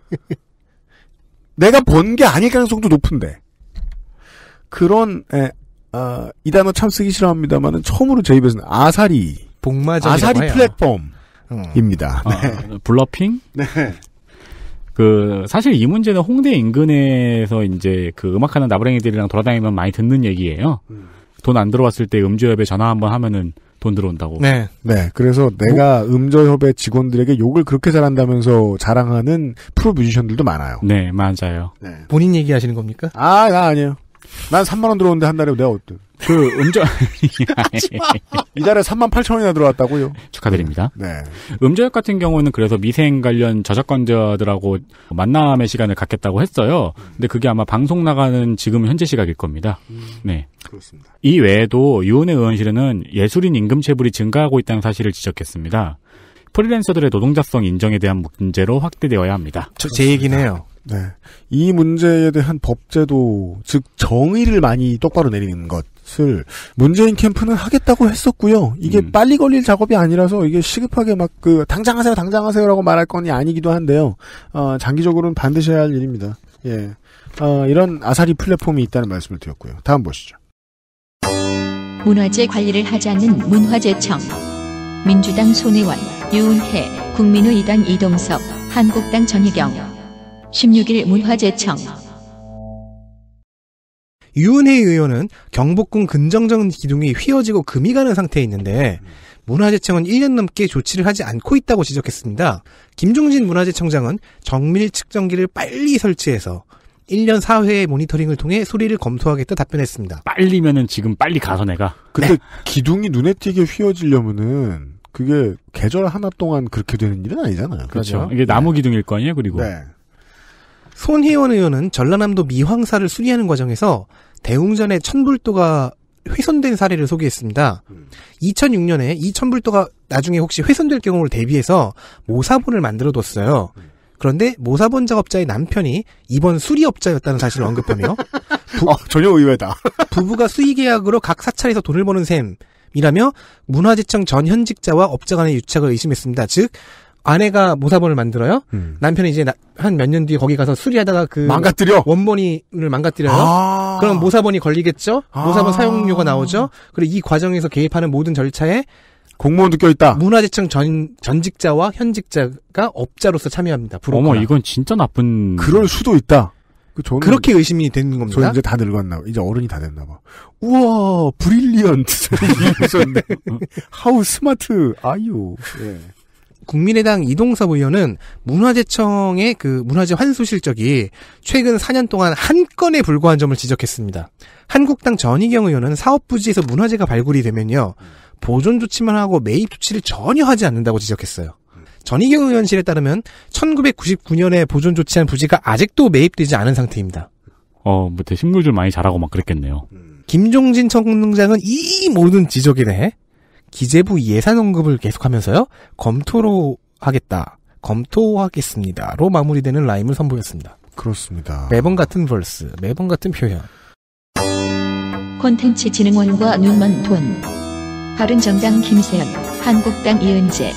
내가 번 게 아닐 가능성도 높은데. 그런 에, 아, 이 단어 참 쓰기 싫어합니다만은 처음으로 제 입에서는 아사리. 복마적이라고 아사리 해요. 플랫폼입니다. 어, 네. 블러핑? 네. 그 사실 이 문제는 홍대 인근에서 이제 그 음악하는 나부랭이들이랑 돌아다니면 많이 듣는 얘기예요. 음. 돈 안 들어왔을 때 음주협에 전화 한번 하면은 돈 들어온다고. 네. 네. 그래서 내가 음저협의 직원들에게 욕을 그렇게 잘한다면서 자랑하는 프로 뮤지션들도 많아요. 네, 맞아요. 네. 본인 얘기하시는 겁니까? 아, 나 아니에요. 난 삼만 원 들어오는데 한 달에 내가 어때? 그 음저 이달에 삼만 팔천 원이나 들어왔다고요? 축하드립니다. 네. 음저협 같은 경우는 그래서 미생 관련 저작권자들하고 만남의 시간을 갖겠다고 했어요. 근데 그게 아마 방송 나가는 지금 현재 시각일 겁니다. 음, 네. 그렇습니다. 이 외에도 유은혜 의원실은 예술인 임금 체불이 증가하고 있다는 사실을 지적했습니다. 프리랜서들의 노동자성 인정에 대한 문제로 확대되어야 합니다. 저, 제 얘기네요. 네. 이 문제에 대한 법제도, 즉 정의를 많이 똑바로 내리는 것을 문재인 캠프는 하겠다고 했었고요. 이게 음. 빨리 걸릴 작업이 아니라서 이게 시급하게 막 그 당장 하세요, 당장 하세요라고 말할 건이 아니기도 한데요. 어, 장기적으로는 반드시 해야 할 일입니다. 예. 어, 이런 아사리 플랫폼이 있다는 말씀을 드렸고요. 다음 보시죠. 문화재 관리를 하지 않는 문화재청. 민주당 손혜원, 유은혜, 국민의당 이동섭, 한국당 전희경. 십육 일 문화재청. 유은혜 의원은 경복궁 근정정 기둥이 휘어지고 금이 가는 상태에 있는데 문화재청은 일 년 넘게 조치를 하지 않고 있다고 지적했습니다. 김종진 문화재청장은 정밀 측정기를 빨리 설치해서 일 년 사 회의 모니터링을 통해 소리를 검토하겠다 답변했습니다. 빨리면은 지금 빨리 가서 내가. 근데 네. 기둥이 눈에 띄게 휘어지려면은 그게 계절 하나 동안 그렇게 되는 일은 아니잖아요. 그렇죠. 이게 나무 기둥일 거 아니에요, 그리고. 네. 손혜원 의원은 전라남도 미황사를 수리하는 과정에서 대웅전의 천불도가 훼손된 사례를 소개했습니다. 음. 이천육 년에 이 천불도가 나중에 혹시 훼손될 경우를 대비해서 모사본을 만들어뒀어요. 음. 그런데 모사본 작업자의 남편이 이번 수리업자였다는 사실을 언급하며 부, 어, 전혀 의외다. 부부가 수의계약으로 각 사찰에서 돈을 버는 셈이라며 문화재청 전 현직자와 업자 간의 유착을 의심했습니다. 즉 아내가 모사본을 만들어요. 음. 남편이 이제 한 몇 년 뒤에 거기 가서 수리하다가 그 망가뜨려. 원본을 망가뜨려요. 아~ 그럼 모사본이 걸리겠죠. 아~ 모사본 사용료가 나오죠. 그리고 이 과정에서 개입하는 모든 절차에 공무원도 껴있다. 문화재청 전 전직자와 현직자가 업자로서 참여합니다. 브로커나. 어머, 이건 진짜 나쁜. 그럴 수도 있다. 그 저는 그렇게 의심이 되는 겁니다. 저 이제 다 늙었나 봐. 이제 어른이 다 됐나 봐. 우와, 브릴리언트. 하우 스마트 아유. 예. 국민의당 이동섭 의원은 문화재청의 그 문화재 환수 실적이 최근 사 년 동안 한 건에 불과한 점을 지적했습니다. 한국당 전희경 의원은 사업 부지에서 문화재가 발굴이 되면요. 보존 조치만 하고 매입 조치를 전혀 하지 않는다고 지적했어요. 전희경 의원실에 따르면 천구백구십구 년에 보존 조치한 부지가 아직도 매입되지 않은 상태입니다. 어, 뭐 식물줄 많이 자라고 막 그랬겠네요. 김종진 청장은 이 모든 지적에 대해 기재부 예산 언급을 계속하면서요. 검토로 하겠다. 검토하겠습니다로 마무리되는 라임을 선보였습니다. 그렇습니다. 매번 같은 벌스, 매번 같은 표현. 콘텐츠 진흥원과 눈먼 돈. 바른정당 김세연, 한국당 이은재.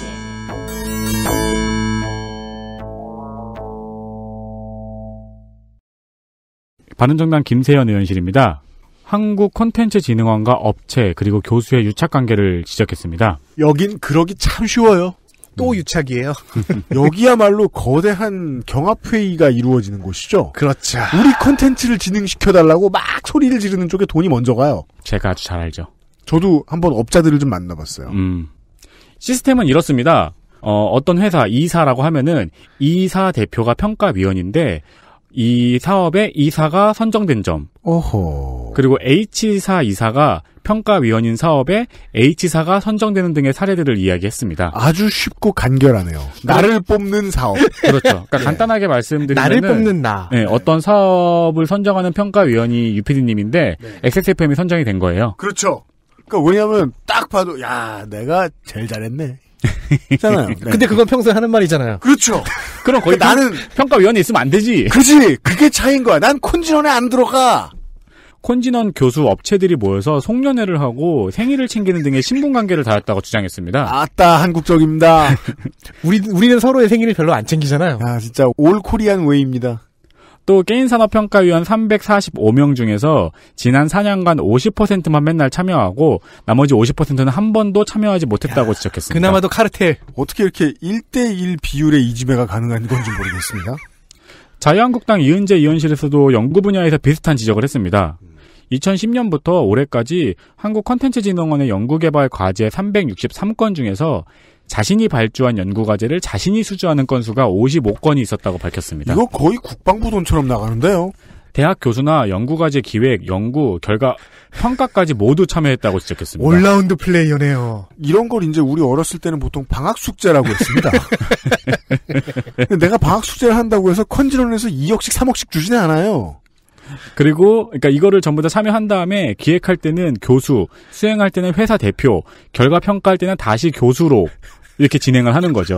바른정당 김세연 의원실입니다. 한국 콘텐츠 진흥원과 업체 그리고 교수의 유착 관계를 지적했습니다. 여긴 그러기 참 쉬워요. 또 음. 유착이에요. 여기야말로 거대한 경합회의가 이루어지는 곳이죠. 그렇죠. 우리 콘텐츠를 진흥시켜달라고 막 소리를 지르는 쪽에 돈이 먼저 가요. 제가 아주 잘 알죠. 저도 한번 업자들을 좀 만나봤어요. 음. 시스템은 이렇습니다. 어, 어떤 회사 이사라고 하면은 이사 대표가 평가위원인데 이 사업의 이사가 선정된 점. 어허. 그리고 H사 이사가 평가위원인 사업에 H사가 선정되는 등의 사례들을 이야기했습니다. 아주 쉽고 간결하네요. 나를 뽑는 사업. 그렇죠. 그러니까 네. 간단하게 말씀드리면 나를 뽑는 나. 네, 네. 어떤 사업을 선정하는 평가위원이 유피디님인데 네. 엑스에스에프엠이 선정이 된 거예요. 그렇죠. 그러니까 왜냐하면 딱 봐도 야 내가 제일 잘했네. 잖아요. 네. 근데 그건 평소에 하는 말이잖아요. 그렇죠. 그럼 거기 나는 평가위원회 있으면 안 되지. 그지. 그게 차이인 거야. 난 콘진원에 안 들어가. 콘진원 교수 업체들이 모여서 송년회를 하고 생일을 챙기는 등의 신분관계를 다했다고 주장했습니다. 아따 한국적입니다. 우리 우리는 서로의 생일을 별로 안 챙기잖아요. 아 진짜 올 코리안 웨이입니다. 또 게임산업평가위원 삼백사십오 명 중에서 지난 사 년간 오십 퍼센트만 맨날 참여하고 나머지 오십 퍼센트는 한 번도 참여하지 못했다고 야, 지적했습니다. 그나마도 카르텔. 어떻게 이렇게 일 대 일 비율의 이지매가 가능한 건지 모르겠습니다. 자유한국당 이은재 의원실에서도 연구 분야에서 비슷한 지적을 했습니다. 이천십 년부터 올해까지 한국컨텐츠진흥원의 연구개발 과제 삼백육십삼 건 중에서 자신이 발주한 연구과제를 자신이 수주하는 건수가 오십오 건이 있었다고 밝혔습니다. 이거 거의 국방부 돈처럼 나가는데요. 대학 교수나 연구과제 기획, 연구, 결과, 평가까지 모두 참여했다고 지적했습니다. 올라운드 플레이어네요. 이런 걸 이제 우리 어렸을 때는 보통 방학 숙제라고 했습니다. 내가 방학 숙제를 한다고 해서 컨진원에서 이억씩 삼억씩 주지는 않아요. 그리고 그러니까 이거를 전부 다 참여한 다음에 기획할 때는 교수, 수행할 때는 회사 대표, 결과 평가할 때는 다시 교수로 이렇게 진행을 하는 거죠.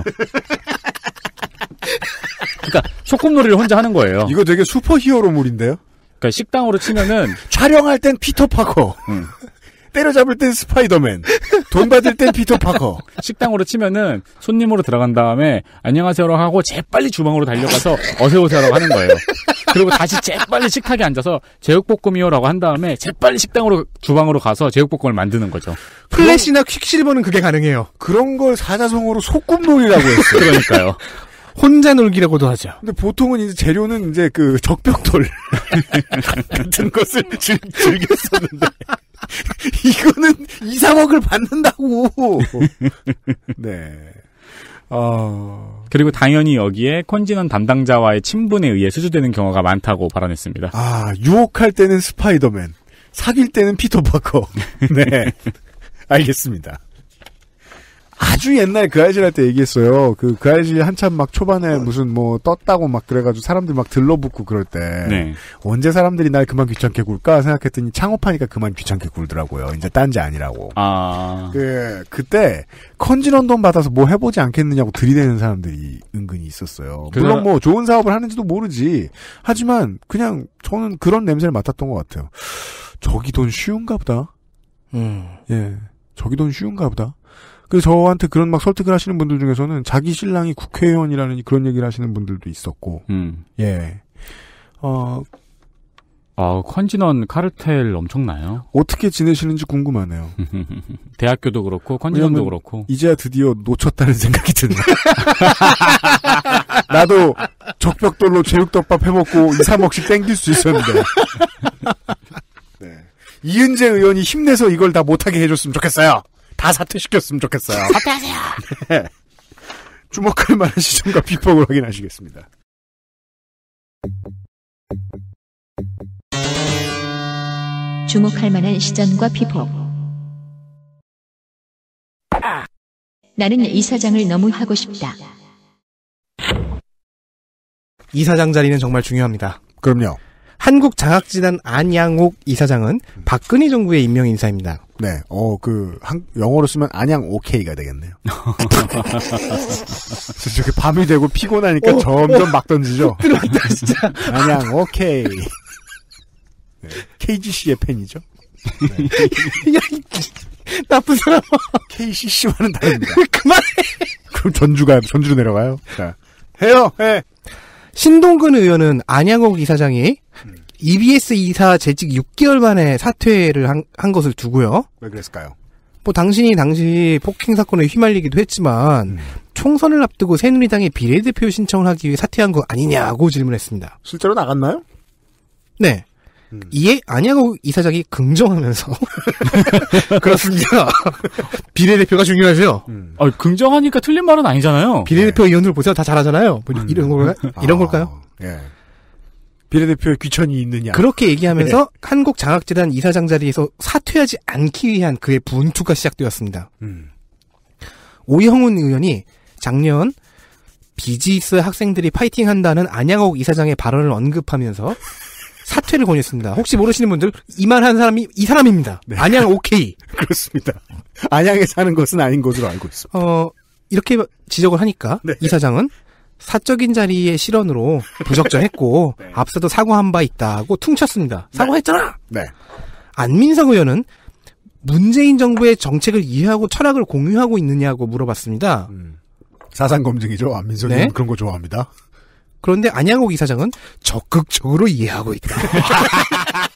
그러니까 소꿉놀이를 혼자 하는 거예요. 이거 되게 슈퍼히어로물인데요. 그러니까 식당으로 치면은 촬영할 땐 피터파커, 응. 때려잡을 땐 스파이더맨, 돈 받을 땐 피터파커. 식당으로 치면은 손님으로 들어간 다음에 안녕하세요라고 하고 재빨리 주방으로 달려가서 어서오세요라고 하는 거예요. 그리고 다시 재빨리 식탁에 앉아서 제육볶음이요라고 한 다음에 재빨리 식당으로 주방으로 가서 제육볶음을 만드는 거죠. 플래시나 퀵실버는 그게 가능해요. 그런 걸 사자성어로 소꿉놀이라고 했어요. 그러니까요. 혼자 놀기라고도 하죠. 근데 보통은 이제 재료는 이제 그 적벽돌 같은 것을 즐, 즐겼었는데 이거는 이, 삼억을 받는다고. 네. 어... 그리고 당연히 여기에 컨진원 담당자와의 친분에 의해 수주되는 경우가 많다고 발언했습니다. 아, 유혹할 때는 스파이더맨, 사귈 때는 피터파커. 네. 알겠습니다. 아주 옛날 그 아이질 할 때 얘기했어요. 그, 그 아이질 한참 막 초반에 무슨 뭐 떴다고 막 그래가지고 사람들 막 들러붙고 그럴 때. 네. 언제 사람들이 날 그만 귀찮게 굴까 생각했더니 창업하니까 그만 귀찮게 굴더라고요. 이제 딴지 아니라고. 아. 그, 그때 컨진원 돈 받아서 뭐 해보지 않겠느냐고 들이대는 사람들이 은근히 있었어요. 그 물론 사람... 뭐 좋은 사업을 하는지도 모르지. 하지만 그냥 저는 그런 냄새를 맡았던 것 같아요. 저기 돈 쉬운가 보다. 음. 예. 저기 돈 쉬운가 보다. 그래서 저한테 그런 막 설득을 하시는 분들 중에서는 자기 신랑이 국회의원이라는 그런 얘기를 하시는 분들도 있었고, 음. 예. 어, 아, 컨진원 카르텔 엄청나요? 어떻게 지내시는지 궁금하네요. 대학교도 그렇고, 컨진원도 그렇고. 이제야 드디어 놓쳤다는 생각이 드네요. 나도 적벽돌로 제육덮밥 해먹고 이, 삼억씩 땡길 수 있었는데. 네. 이은재 의원이 힘내서 이걸 다 못하게 해줬으면 좋겠어요. 다 사퇴시켰으면 좋겠어요. 사퇴하세요. 네. 주목할 만한 시점과 비법을 확인하시겠습니다. 주목할 만한 시전과 비법. 나는 이사장을 너무 하고 싶다. 이사장 자리는 정말 중요합니다. 그럼요. 한국장학재단 안양옥 이사장은 박근혜 정부의 임명 인사입니다. 네, 어, 그, 한, 영어로 쓰면 안양 오케이가 되겠네요. 저렇게 밤이 되고 피곤하니까 오, 점점 오, 막 던지죠. 들어왔다, 진짜. 안양 오케이. 네, 케이지씨의 팬이죠. 네. 야, 이, 나쁜 사람. 케이씨씨와는 다릅니다. 그만해. 그럼 전주가, 전주로 내려가요. 자, 해요, 해. 신동근 의원은 안양옥 이사장이 음. 이비에스 이사 재직 육 개월 만에 사퇴를 한, 한 것을 두고요. 왜 그랬을까요? 뭐 당신이 당시 폭행 사건에 휘말리기도 했지만 음. 총선을 앞두고 새누리당의 비례대표 신청을 하기 위해 사퇴한 거 아니냐고 질문했습니다. 실제로 나갔나요? 네. 음. 이에 안양옥 이사장이 긍정하면서 그렇습니다. 비례대표가 중요하죠. 음. 아, 긍정하니까 틀린 말은 아니잖아요. 비례대표 네. 의원들 보세요. 다 잘하잖아요. 뭐 음. 이런 걸까요? 이런 아, 걸까요? 예. 비례대표에 귀천이 있느냐. 그렇게 얘기하면서 네. 한국장학재단 이사장 자리에서 사퇴하지 않기 위한 그의 분투가 시작되었습니다. 음. 오영훈 의원이 작년 비지스 학생들이 파이팅한다는 안양옥 이사장의 발언을 언급하면서 사퇴를 권유했습니다. 혹시 모르시는 분들 이 말 한 사람이 이 사람입니다. 네. 안양 오케이. 그렇습니다. 안양에 사는 것은 아닌 것으로 알고 있습니다. 어, 이렇게 지적을 하니까 네. 이사장은 사적인 자리의 실언으로 부적절했고 네. 앞서도 사과한 바 있다고 퉁쳤습니다. 사과했잖아. 네. 안민석 의원은 문재인 정부의 정책을 이해하고 철학을 공유하고 있느냐고 물어봤습니다. 음. 사상 검증이죠. 안민석 의원 네. 그런 거 좋아합니다. 그런데 안양옥 이사장은 적극적으로 이해하고 있다.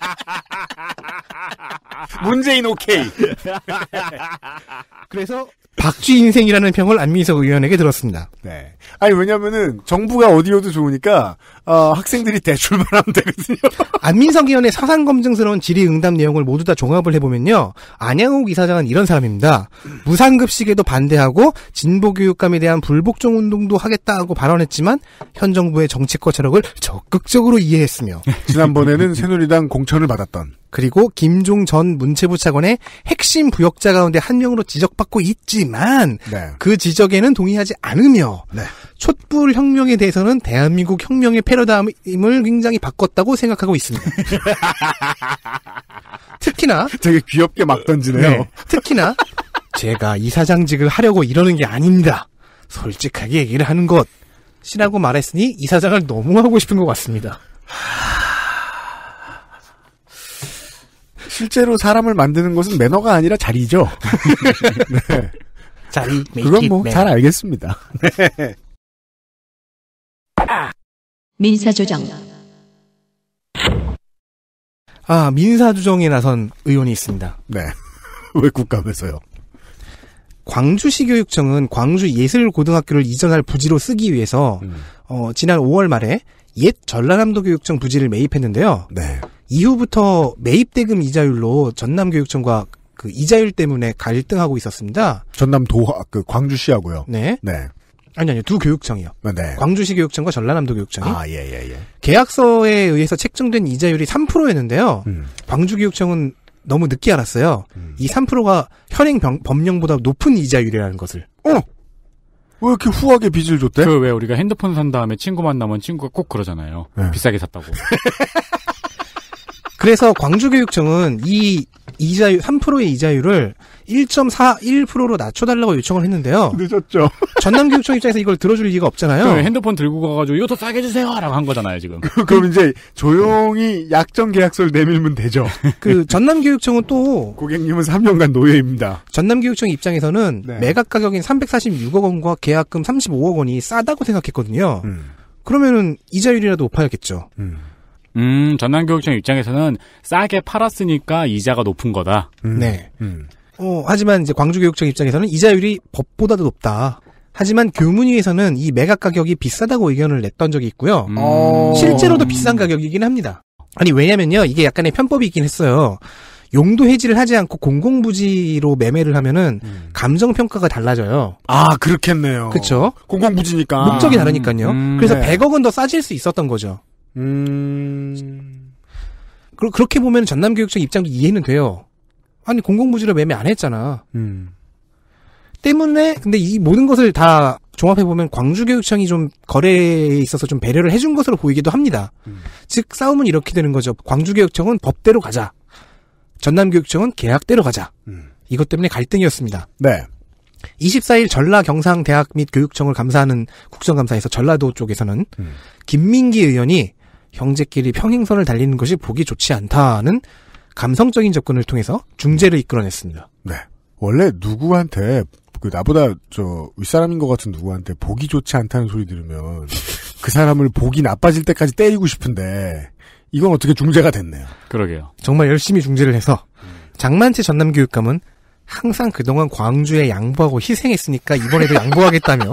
문재인 오케이. 그래서 박쥐 인생이라는 평을 안민석 의원에게 들었습니다. 네. 아니 왜냐면은 정부가 어디여도 좋으니까 어, 학생들이 대출만 하면 되거든요. 안민석 의원의 사상검증스러운 질의응답 내용을 모두 다 종합을 해보면요. 안양욱 이사장은 이런 사람입니다. 무상급식에도 반대하고 진보교육감에 대한 불복종 운동도 하겠다고 발언했지만 현 정부의 정치권 체력을 적극적으로 이해했으며 지난번에는 새누리당 공천을 받았던 그리고 김종 전 문체부 차관의 핵심 부역자 가운데 한 명으로 지적받고 있지만 네. 그 지적에는 동의하지 않으며 네. 촛불 혁명에 대해서는 대한민국 혁명의 패러다임을 굉장히 바꿨다고 생각하고 있습니다. 특히나 되게 귀엽게 막 던지네요. 네, 특히나 제가 이사장직을 하려고 이러는 게 아닙니다. 솔직하게 얘기를 하는 것이라고 말했으니 이사장을 너무 하고 싶은 것 같습니다. 실제로 사람을 만드는 것은 매너가 아니라 자리죠. 네. 자리, 그건 뭐 잘 알겠습니다. 네. 민사조정. 아, 민사조정에 나선 의원이 있습니다. 네. 왜 국감에서요? 광주시 교육청은 광주 예술고등학교를 이전할 부지로 쓰기 위해서 음. 어, 지난 오월 말에 옛 전라남도 교육청 부지를 매입했는데요. 네. 이후부터 매입대금 이자율로 전남교육청과 그 이자율 때문에 갈등하고 있었습니다. 전남 도하 그 광주시하고요. 네. 네. 아니 아니요. 두 교육청이요. 네. 광주시 교육청과 전라남도 교육청이. 아, 예, 예, 예. 계약서에 의해서 책정된 이자율이 삼 퍼센트였는데요. 음. 광주교육청은 너무 늦게 알았어요. 음. 이 삼 퍼센트가 현행 병, 법령보다 높은 이자율이라는 것을. 어? 왜 이렇게 후하게 빚을 줬대? 그 왜 우리가 핸드폰 산 다음에 친구 만나면 친구가 꼭 그러잖아요. 네. 비싸게 샀다고. 그래서 광주교육청은 이 이자율, 삼 퍼센트의 이자율을 일 점 사일 퍼센트로 낮춰달라고 요청을 했는데요. 늦었죠. 전남교육청 입장에서 이걸 들어줄 리가 없잖아요. 그 핸드폰 들고 가가지고 이거 더 싸게 주세요! 라고 한 거잖아요, 지금. 그럼 이제 조용히 약정 계약서를 내밀면 되죠. 그 전남교육청은 또 고객님은 삼 년간 노예입니다. 전남교육청 입장에서는 네. 매각 가격인 삼백사십육억 원과 계약금 삼십오억 원이 싸다고 생각했거든요. 음. 그러면은 이자율이라도 높아야겠죠. 음. 음, 전남교육청 입장에서는 싸게 팔았으니까 이자가 높은 거다. 음. 네. 음. 어, 하지만 이제 광주교육청 입장에서는 이자율이 법보다도 높다. 하지만 교문위에서는 이 매각 가격이 비싸다고 의견을 냈던 적이 있고요. 음. 어... 실제로도 비싼 가격이긴 합니다. 아니 왜냐면요. 이게 약간의 편법이 있긴 했어요. 용도 해지를 하지 않고 공공부지로 매매를 하면은 음. 감정평가가 달라져요. 아, 그렇겠네요. 그렇죠. 공공부지니까. 목적이 다르니까요. 음, 그래서 네. 백억 원 더 싸질 수 있었던 거죠. 음. 그, 그렇게 보면 전남교육청 입장도 이해는 돼요. 아니 공공부지로 매매 안 했잖아. 음. 때문에 근데 이 모든 것을 다 종합해보면 광주교육청이 좀 거래에 있어서 좀 배려를 해준 것으로 보이기도 합니다. 음. 즉 싸움은 이렇게 되는 거죠. 광주교육청은 법대로 가자. 전남교육청은 계약대로 가자. 음. 이것 때문에 갈등이었습니다. 네. 이십사일 전라 경상대학 및 교육청을 감사하는 국정감사에서 전라도 쪽에서는 음. 김민기 의원이 형제끼리 평행선을 달리는 것이 보기 좋지 않다는 감성적인 접근을 통해서 중재를 이끌어냈습니다. 네. 원래 누구한테 그 나보다 저 윗사람인 것 같은 누구한테 보기 좋지 않다는 소리 들으면 그 사람을 보기 나빠질 때까지 때리고 싶은데 이건 어떻게 중재가 됐네요. 그러게요. 정말 열심히 중재를 해서 장만채 전남교육감은 항상 그동안 광주에 양보하고 희생했으니까 이번에도 양보하겠다며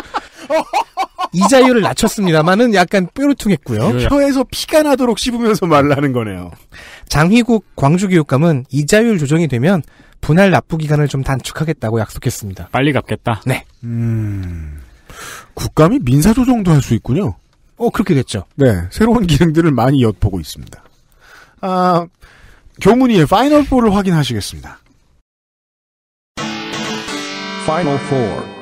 이자율을 낮췄습니다만은 약간 뾰루퉁했고요. 혀에서 피가 나도록 씹으면서 말을 하는 거네요. 장희국 광주교육감은 이자율 조정이 되면 분할 납부 기간을 좀 단축하겠다고 약속했습니다. 빨리 갚겠다. 네. 음. 국감이 민사조정도 할 수 있군요. 어, 그렇게 됐죠. 네. 새로운 기능들을 많이 엿보고 있습니다. 아, 교문위의 파이널 포를 확인하시겠습니다. Final Four.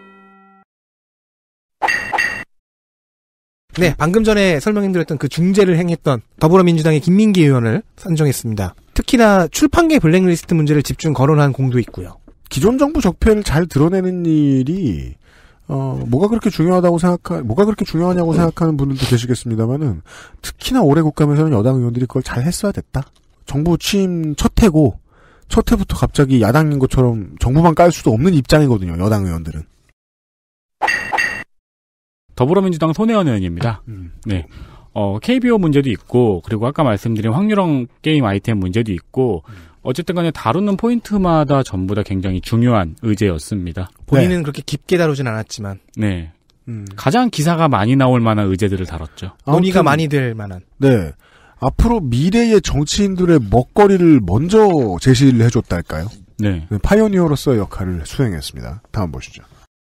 네, 방금 전에 설명해드렸던 그 중재를 행했던 더불어민주당의 김민기 의원을 선정했습니다. 특히나 출판계 블랙리스트 문제를 집중 거론한 공도 있고요. 기존 정부 적폐를 잘 드러내는 일이 어 뭐가 그렇게 중요하다고 생각하 뭐가 그렇게 중요하냐고 생각하는 분들도 계시겠습니다만은 특히나 올해 국감에서는 여당 의원들이 그걸 잘 했어야 됐다. 정부 취임 첫 해고 첫 해부터 갑자기 야당인 것처럼 정부만 깔 수도 없는 입장이거든요. 여당 의원들은. 더불어민주당 손혜원 의원입니다. 음. 네. 어, 케이비오 문제도 있고, 그리고 아까 말씀드린 확률형 게임 아이템 문제도 있고, 어쨌든 간에 다루는 포인트마다 전부 다 굉장히 중요한 의제였습니다. 본인은 네. 그렇게 깊게 다루진 않았지만. 네. 음. 가장 기사가 많이 나올 만한 의제들을 다뤘죠. 논의가 많이 될 만한. 네. 앞으로 미래의 정치인들의 먹거리를 먼저 제시를 해줬달까요? 네. 네, 파이오니어로서의 역할을 수행했습니다. 다음 보시죠.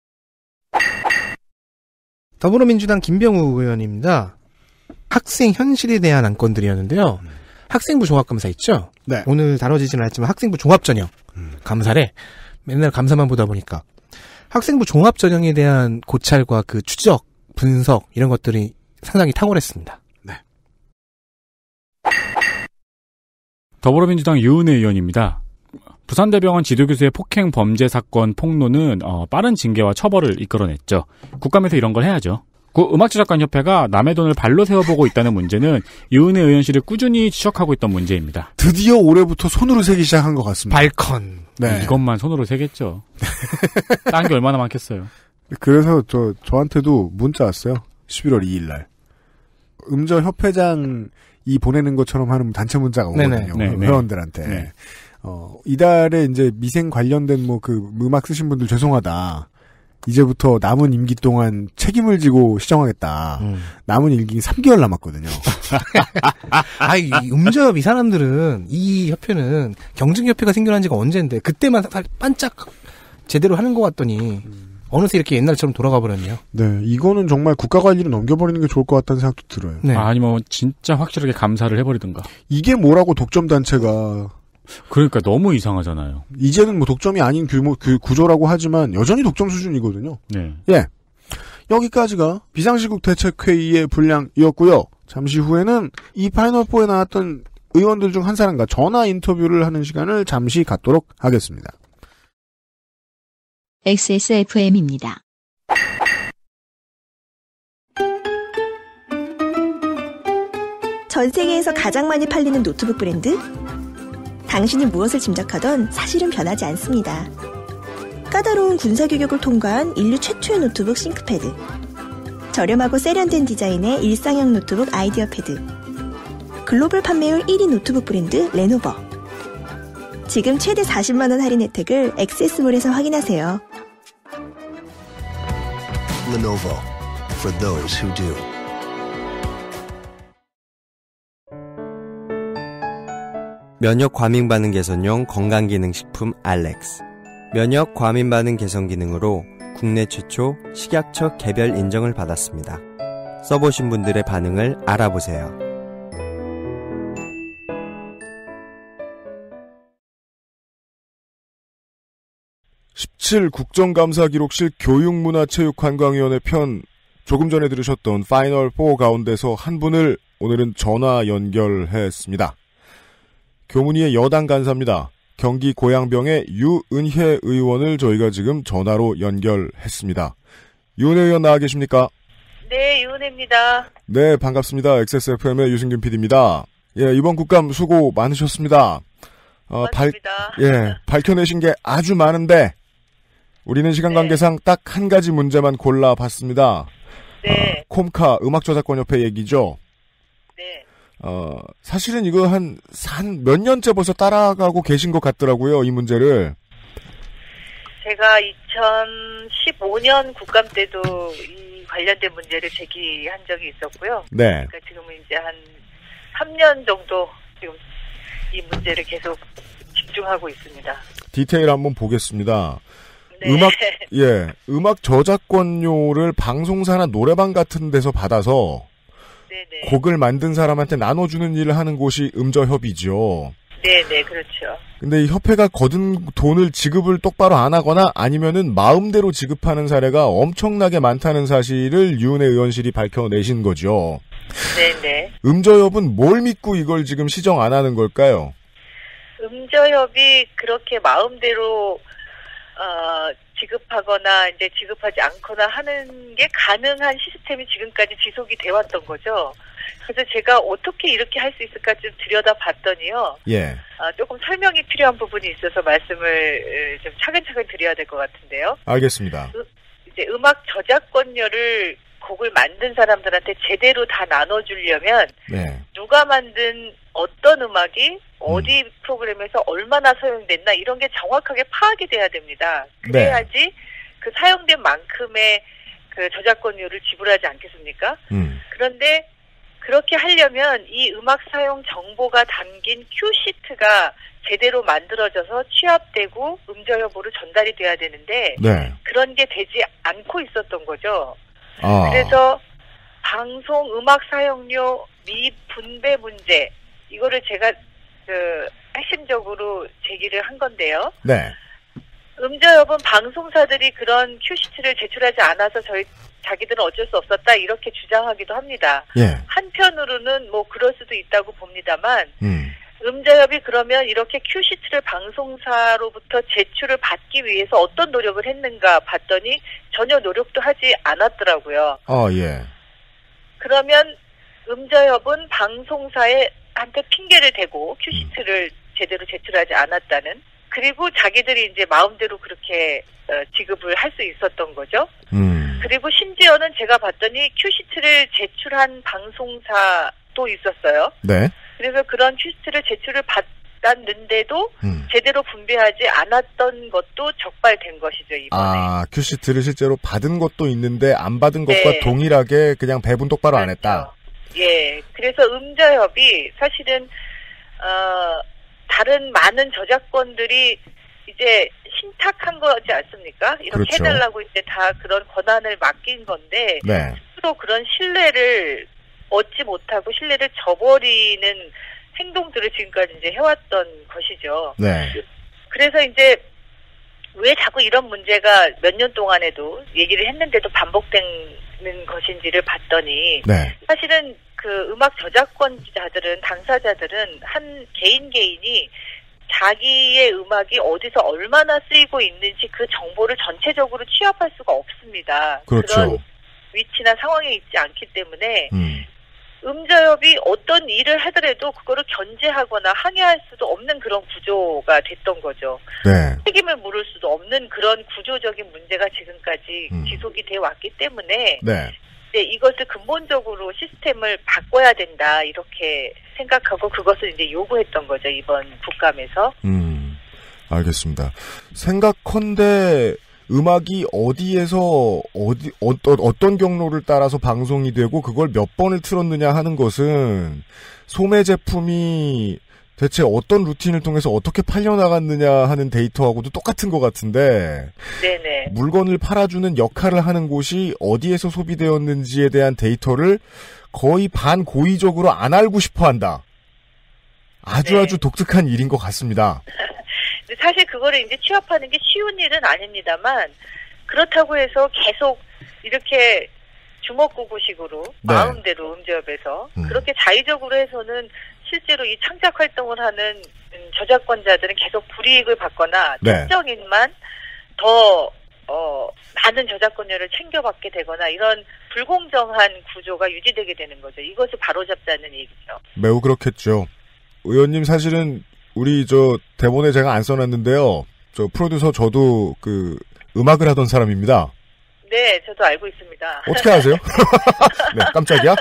더불어민주당 김병우 의원입니다. 학생 현실에 대한 안건들이었는데요. 음. 학생부 종합감사 있죠? 네. 오늘 다뤄지지는 않았지만 학생부 종합전형 음. 감사래. 맨날 감사만 보다 보니까 학생부 종합전형에 대한 고찰과 그 추적, 분석 이런 것들이 상당히 탁월했습니다. 네. 더불어민주당 유은혜 의원입니다. 부산대병원 지도교수의 폭행 범죄 사건 폭로는 어, 빠른 징계와 처벌을 이끌어냈죠. 국감에서 이런 걸 해야죠. 그 음악제작관협회가 남의 돈을 발로 세워보고 있다는 문제는 유은혜 의원실을 꾸준히 지적하고 있던 문제입니다. 드디어 올해부터 손으로 세기 시작한 것 같습니다. 발컨. 네. 이것만 손으로 세겠죠. 딴 게 얼마나 많겠어요. 그래서 저 저한테도 문자 왔어요. 십일월 이일 날. 음저협회장이 보내는 것처럼 하는 단체 문자가 오거든요. 네네. 회원들한테. 네. 어, 이달에 이제 미생 관련된 뭐 그 음악 쓰신 분들 죄송하다. 이제부터 남은 임기 동안 책임을 지고 시정하겠다. 음. 남은 임기 삼 개월 남았거든요. 아, 이 음저협 이 사람들은 이 협회는 경증협회가 생겨난 지가 언젠데 그때만 반짝 제대로 하는 것 같더니 음. 어느새 이렇게 옛날처럼 돌아가 버렸네요. 네, 이거는 정말 국가 관리를 넘겨버리는 게 좋을 것 같다는 생각도 들어요. 네. 아, 아니면 진짜 확실하게 감사를 해버리든가. 이게 뭐라고 독점 단체가 그러니까 너무 이상하잖아요. 이제는 뭐 독점이 아닌 규모, 그 구조라고 하지만 여전히 독점 수준이거든요. 네. 예. 여기까지가 비상시국 대책회의의 분량이었고요. 잠시 후에는 이 파이널사에 나왔던 의원들 중 한 사람과 전화 인터뷰를 하는 시간을 잠시 갖도록 하겠습니다. 엑스에스에프엠입니다. 전 세계에서 가장 많이 팔리는 노트북 브랜드? 당신이 무엇을 짐작하던 사실은 변하지 않습니다. 까다로운 군사 규격을 통과한 인류 최초의 노트북 싱크패드. 저렴하고 세련된 디자인의 일상형 노트북 아이디어 패드. 글로벌 판매율 일 위 노트북 브랜드 레노버. 지금 최대 사십만 원 할인 혜택을 엑세스몰에서 확인하세요. Lenovo for those who do. 면역 과민 반응 개선용 건강기능식품 알렉스. 면역 과민 반응 개선 기능으로 국내 최초 식약처 개별 인정을 받았습니다. 써보신 분들의 반응을 알아보세요. 십칠 국정감사 기록실 교육문화체육관광위원회 편 조금 전에 들으셨던 파이널 사 가운데서 한 분을 오늘은 전화 연결했습니다. 교문위의 여당 간사입니다. 경기 고양병의 유은혜 의원을 저희가 지금 전화로 연결했습니다. 유은혜 의원 나와 계십니까? 네, 유은혜입니다. 네, 반갑습니다. 엑스에스에프엠의 유승균 피디입니다. 예, 이번 국감 수고 많으셨습니다. 어, 발, 예, 밝혀내신 게 아주 많은데 우리는 시간 관계상 딱 한 가지 문제만 골라봤습니다. 네. 어, 콤카 음악저작권협회 얘기죠. 네. 어, 사실은 이거 한, 한 몇 년째 벌써 따라가고 계신 것 같더라고요, 이 문제를. 제가 이천십오 년 국감 때도 이 관련된 문제를 제기한 적이 있었고요. 네. 그러니까 지금은 이제 한 삼 년 정도 지금 이 문제를 계속 집중하고 있습니다. 디테일 한번 보겠습니다. 네. 음악, 예, 음악 저작권료를 방송사나 노래방 같은 데서 받아서 네네. 곡을 만든 사람한테 나눠주는 일을 하는 곳이 음저협이죠. 네네, 그렇죠. 근데 이 협회가 거둔 돈을 지급을 똑바로 안 하거나 아니면은 마음대로 지급하는 사례가 엄청나게 많다는 사실을 유은혜 의원실이 밝혀내신 거죠. 네네. 음저협은 뭘 믿고 이걸 지금 시정 안 하는 걸까요? 음저협이 그렇게 마음대로 어, 지급하거나 이제 지급하지 않거나 하는 게 가능한 시스템이 지금까지 지속이 돼 왔던 거죠. 그래서 제가 어떻게 이렇게 할 수 있을까 좀 들여다봤더니요. 예. 어, 조금 설명이 필요한 부분이 있어서 말씀을 좀 차근차근 드려야 될 것 같은데요. 알겠습니다. 그, 이제 음악 저작권료를 곡을 만든 사람들한테 제대로 다 나눠주려면 네. 누가 만든 어떤 음악이 어디 음. 프로그램에서 얼마나 사용됐나 이런 게 정확하게 파악이 돼야 됩니다. 그래야지 네. 그 사용된 만큼의 그 저작권료를 지불하지 않겠습니까? 음. 그런데 그렇게 하려면 이 음악 사용 정보가 담긴 큐시트가 제대로 만들어져서 취합되고 음저 여부로 전달이 돼야 되는데 네. 그런 게 되지 않고 있었던 거죠. 아. 그래서 방송 음악 사용료 미분배 문제 이거를 제가 그 핵심적으로 제기를 한 건데요. 네. 음저협은 방송사들이 그런 큐시트를 제출하지 않아서 저희 자기들은 어쩔 수 없었다 이렇게 주장하기도 합니다. 예. 한편으로는 뭐 그럴 수도 있다고 봅니다만 음. 음저협이 그러면 이렇게 큐시트를 방송사로부터 제출을 받기 위해서 어떤 노력을 했는가 봤더니 전혀 노력도 하지 않았더라고요. 어, 예. 그러면 음저협은 방송사에 한테 핑계를 대고 큐시트를 음. 제대로 제출하지 않았다는 그리고 자기들이 이제 마음대로 그렇게 어, 지급을 할 수 있었던 거죠. 음. 그리고 심지어는 제가 봤더니 큐시트를 제출한 방송사도 있었어요. 네. 그래서 그런 큐시트를 제출을 받았는데도 음. 제대로 분배하지 않았던 것도 적발된 것이죠, 이번에. 아, 큐시트를 실제로 받은 것도 있는데 안 받은 것과 네. 동일하게 그냥 배분 똑바로 그렇죠. 안 했다. 예. 그래서 음저협이 사실은 어, 다른 많은 저작권들이 이제 신탁한 거지 않습니까? 이렇게 그렇죠. 해달라고 이제 다 그런 권한을 맡긴 건데 네. 스스로 그런 신뢰를 얻지 못하고 신뢰를 저버리는 행동들을 지금까지 이제 해왔던 것이죠. 네. 그래서 이제 왜 자꾸 이런 문제가 몇 년 동안에도 얘기를 했는데도 반복되는 것인지를 봤더니 네. 사실은 그 음악 저작권자들은 당사자들은 한 개인 개인이 자기의 음악이 어디서 얼마나 쓰이고 있는지 그 정보를 전체적으로 취합할 수가 없습니다. 그렇죠. 그런 위치나 상황에 있지 않기 때문에 음. 음저협이 어떤 일을 하더라도 그거를 견제하거나 항의할 수도 없는 그런 구조가 됐던 거죠. 네. 책임을 물을 수도 없는 그런 구조적인 문제가 지금까지 음. 지속이 돼 왔기 때문에 네. 이제 이것을 근본적으로 시스템을 바꿔야 된다 이렇게 생각하고 그것을 이제 요구했던 거죠 이번 국감에서. 음, 알겠습니다. 생각컨대 음악이 어디에서 어디 어떤 어떤 경로를 따라서 방송이 되고 그걸 몇 번을 틀었느냐 하는 것은 소매 제품이 대체 어떤 루틴을 통해서 어떻게 팔려나갔느냐 하는 데이터하고도 똑같은 것 같은데 네네. 물건을 팔아주는 역할을 하는 곳이 어디에서 소비되었는지에 대한 데이터를 거의 반고의적으로 안 알고 싶어한다. 아주 네. 아주 독특한 일인 것 같습니다. 사실 그거를 이제 취합하는 게 쉬운 일은 아닙니다만 그렇다고 해서 계속 이렇게 주먹구구식으로 네. 마음대로 음저협에서 음. 그렇게 자의적으로 해서는 실제로 이 창작 활동을 하는 저작권자들은 계속 불이익을 받거나 네. 특정인만 더 어, 많은 저작권료를 챙겨받게 되거나 이런 불공정한 구조가 유지되게 되는 거죠. 이것을 바로잡자는 얘기죠. 매우 그렇겠죠. 의원님 사실은 우리 저 대본에 제가 안 써놨는데요. 저 프로듀서 저도 그 음악을 하던 사람입니다. 네, 저도 알고 있습니다. 어떻게 아세요? 네, 깜짝이야.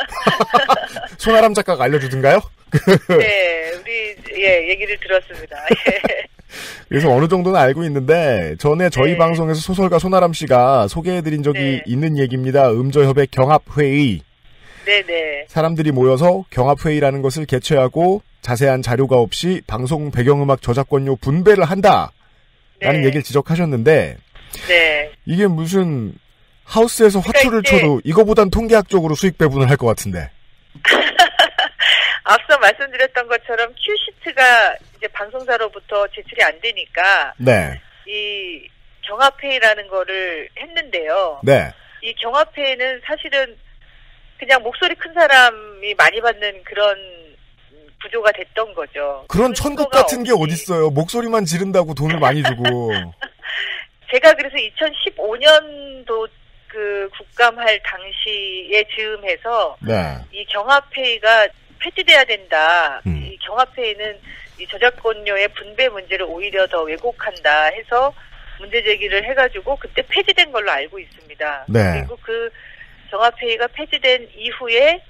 손아람 작가가 알려주든가요? 네, 우리 예 얘기를 들었습니다. 예. 그래서 어느 정도는 알고 있는데 전에 저희 네. 방송에서 소설가 손아람 씨가 소개해드린 적이 네. 있는 얘기입니다. 음저협의 경합회의. 네네. 사람들이 모여서 경합회의라는 것을 개최하고 자세한 자료가 없이 방송 배경음악 저작권료 분배를 한다라는 네. 얘기를 지적하셨는데 네. 이게 무슨 하우스에서 화투를 그러니까 쳐도 이거보단 통계학적으로 수익 배분을 할 것 같은데. 앞서 말씀드렸던 것처럼 큐시트가 이제 방송사로부터 제출이 안 되니까 네. 이 경합회의라는 거를 했는데요. 네. 이 경합회의는 사실은 그냥 목소리 큰 사람이 많이 받는 그런 구조가 됐던 거죠. 그런 천국 같은 게 어딨어요. 목소리만 지른다고 돈을 많이 주고. 제가 그래서 이천십오 년도 그 국감할 당시에 즈음해서 네. 이 경합회의가 폐지돼야 된다. 음. 이 경합회의는 이 저작권료의 분배 문제를 오히려 더 왜곡한다 해서 문제 제기를 해가지고 그때 폐지된 걸로 알고 있습니다. 네. 그리고 그 경합회의가 폐지된 이후에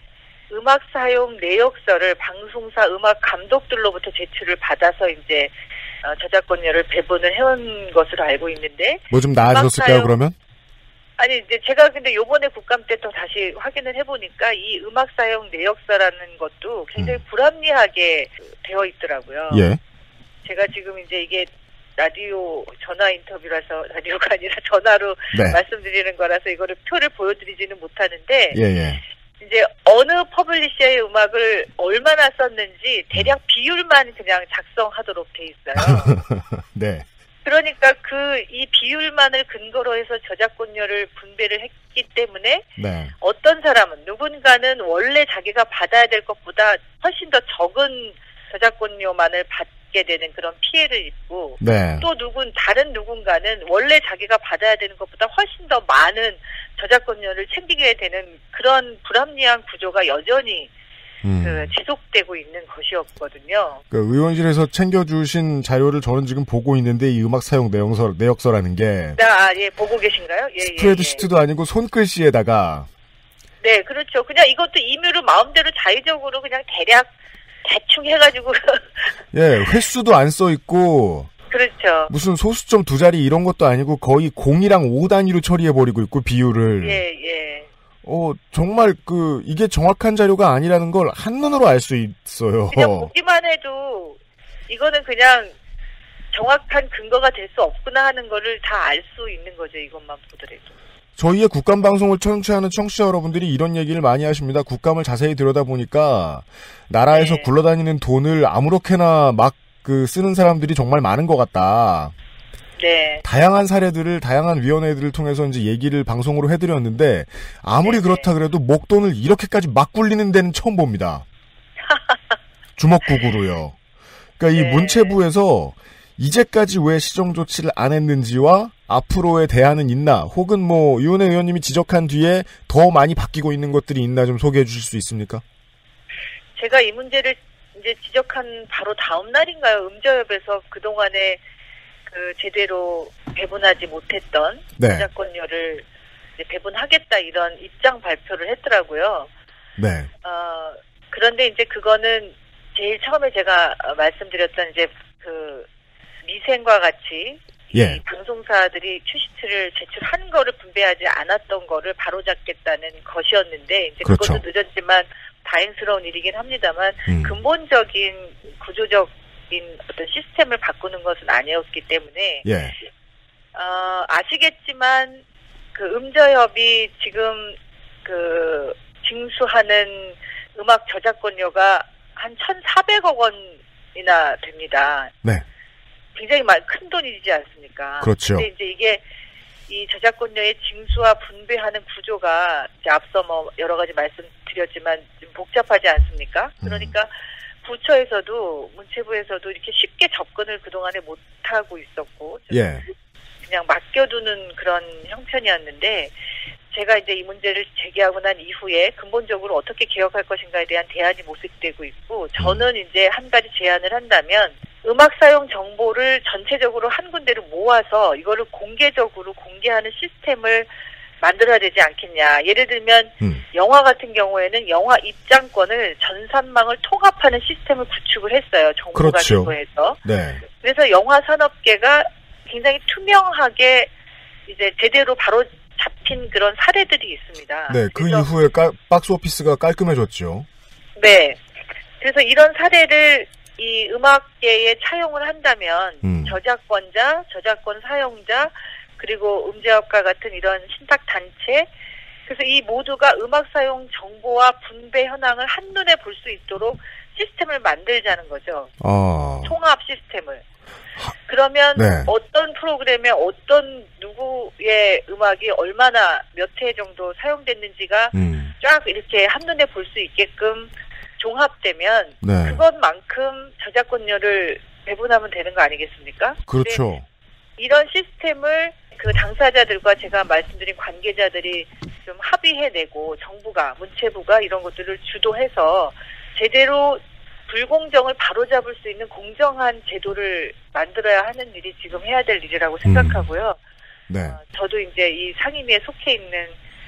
음악 사용 내역서를 방송사 음악 감독들로부터 제출을 받아서 이제 어, 저작권료를 배분을 해온 것으로 알고 있는데. 뭐 좀 나아졌을까요, 그러면? 아니, 이제 제가 근데 요번에 국감 때 또 다시 확인을 해보니까 이 음악 사용 내역서라는 것도 굉장히 음. 불합리하게 되어 있더라고요. 예. 제가 지금 이제 이게 라디오 전화 인터뷰라서 라디오가 아니라 전화로 네. 말씀드리는 거라서 이거를 표를 보여드리지는 못하는데. 예, 예. 이제 어느 퍼블리셔의 음악을 얼마나 썼는지 대략 비율만 그냥 작성하도록 돼 있어요. 네. 그러니까 그 이 비율만을 근거로 해서 저작권료를 분배를 했기 때문에 네. 어떤 사람은 누군가는 원래 자기가 받아야 될 것보다 훨씬 더 적은 저작권료만을 받게 되는 그런 피해를 입고 네. 또 누군 다른 누군가는 원래 자기가 받아야 되는 것보다 훨씬 더 많은 저작권료를 챙기게 되는 그런 불합리한 구조가 여전히 음. 그 지속되고 있는 것이었거든요. 그 의원실에서 챙겨주신 자료를 저는 지금 보고 있는데 이 음악 사용 내용서, 내역서라는 게 아, 예, 보고 계신가요? 예, 스프레드시트도 예, 예. 아니고 손글씨에다가 네, 그렇죠. 그냥 이것도 임의로 마음대로 자의적으로 그냥 대략 대충 해가지고 예, 횟수도 안 써 있고 그렇죠. 무슨 소수점 두 자리 이런 것도 아니고 거의 공이랑 오 단위로 처리해버리고 있고 비율을 예, 예. 어, 정말 그, 이게 정확한 자료가 아니라는 걸 한눈으로 알 수 있어요. 그냥 보기만 해도, 이거는 그냥 정확한 근거가 될 수 없구나 하는 거를 다 알 수 있는 거죠, 이것만 보더라도. 저희의 국감방송을 청취하는 청취자 여러분들이 이런 얘기를 많이 하십니다. 국감을 자세히 들여다보니까, 나라에서 네. 굴러다니는 돈을 아무렇게나 막 그 쓰는 사람들이 정말 많은 것 같다. 네. 다양한 사례들을 다양한 위원회들을 통해서 이제 얘기를 방송으로 해드렸는데 아무리 네네. 그렇다 그래도 목돈을 이렇게까지 막 굴리는 데는 처음 봅니다. 주먹구구로요. 그러니까 네. 이 문체부에서 이제까지 왜 시정 조치를 안 했는지와 앞으로의 대안은 있나 혹은 뭐 유은혜 의원님이 지적한 뒤에 더 많이 바뀌고 있는 것들이 있나 좀 소개해 주실 수 있습니까? 제가 이 문제를 이제 지적한 바로 다음 날인가요? 음저협에서 그동안에 그 제대로 배분하지 못했던 네. 저작권료를 이제 배분하겠다 이런 입장 발표를 했더라고요. 네. 어 그런데 이제 그거는 제일 처음에 제가 말씀드렸던 이제 그 미생과 같이 예. 이 방송사들이 큐시트를 제출한 거를 분배하지 않았던 거를 바로잡겠다는 것이었는데 이제 그렇죠. 그것도 늦었지만 다행스러운 일이긴 합니다만 음. 근본적인 구조적 어떤 시스템을 바꾸는 것은 아니었기 때문에 예. 어, 아시겠지만 그 음저협이 지금 그 징수하는 음악 저작권료가 한 천사백억 원이나 됩니다. 네. 굉장히 큰 돈이지 않습니까? 그렇죠. 근데 이제 이게 이 저작권료의 징수와 분배하는 구조가 이제 앞서 뭐 여러 가지 말씀드렸지만 좀 복잡하지 않습니까? 그러니까 음. 부처에서도 문체부에서도 이렇게 쉽게 접근을 그동안에 못하고 있었고 예. 그냥 맡겨두는 그런 형편이었는데 제가 이제 이 문제를 제기하고 난 이후에 근본적으로 어떻게 개혁할 것인가에 대한 대안이 모색되고 있고 저는 음. 이제 한 가지 제안을 한다면 음악 사용 정보를 전체적으로 한 군데로 모아서 이거를 공개적으로 공개하는 시스템을 만들어야 되지 않겠냐. 예를 들면 음. 영화 같은 경우에는 영화 입장권을 전산망을 통합하는 시스템을 구축을 했어요. 정부가 그렇죠. 주도해서. 네. 그래서 영화 산업계가 굉장히 투명하게 이제 제대로 바로 잡힌 그런 사례들이 있습니다. 네, 그 이후에 깔, 박스 오피스가 깔끔해졌죠. 네. 그래서 이런 사례를 이 음악계에 차용을 한다면 음. 저작권자, 저작권 사용자 그리고 음제업과 같은 이런 신탁 단체 그래서 이 모두가 음악 사용 정보와 분배 현황을 한눈에 볼 수 있도록 시스템을 만들자는 거죠. 아. 통합 시스템을. 그러면 네. 어떤 프로그램에 어떤 누구의 음악이 얼마나 몇 회 정도 사용됐는지가 음. 쫙 이렇게 한눈에 볼 수 있게끔 종합되면 네. 그것만큼 저작권료를 배분하면 되는 거 아니겠습니까? 그렇죠. 이런 시스템을 그 당사자들과 제가 말씀드린 관계자들이 좀 합의해내고 정부가 문체부가 이런 것들을 주도해서 제대로 불공정을 바로잡을 수 있는 공정한 제도를 만들어야 하는 일이 지금 해야 될 일이라고 생각하고요. 음. 네. 어, 저도 이제 이 상임위에 속해 있는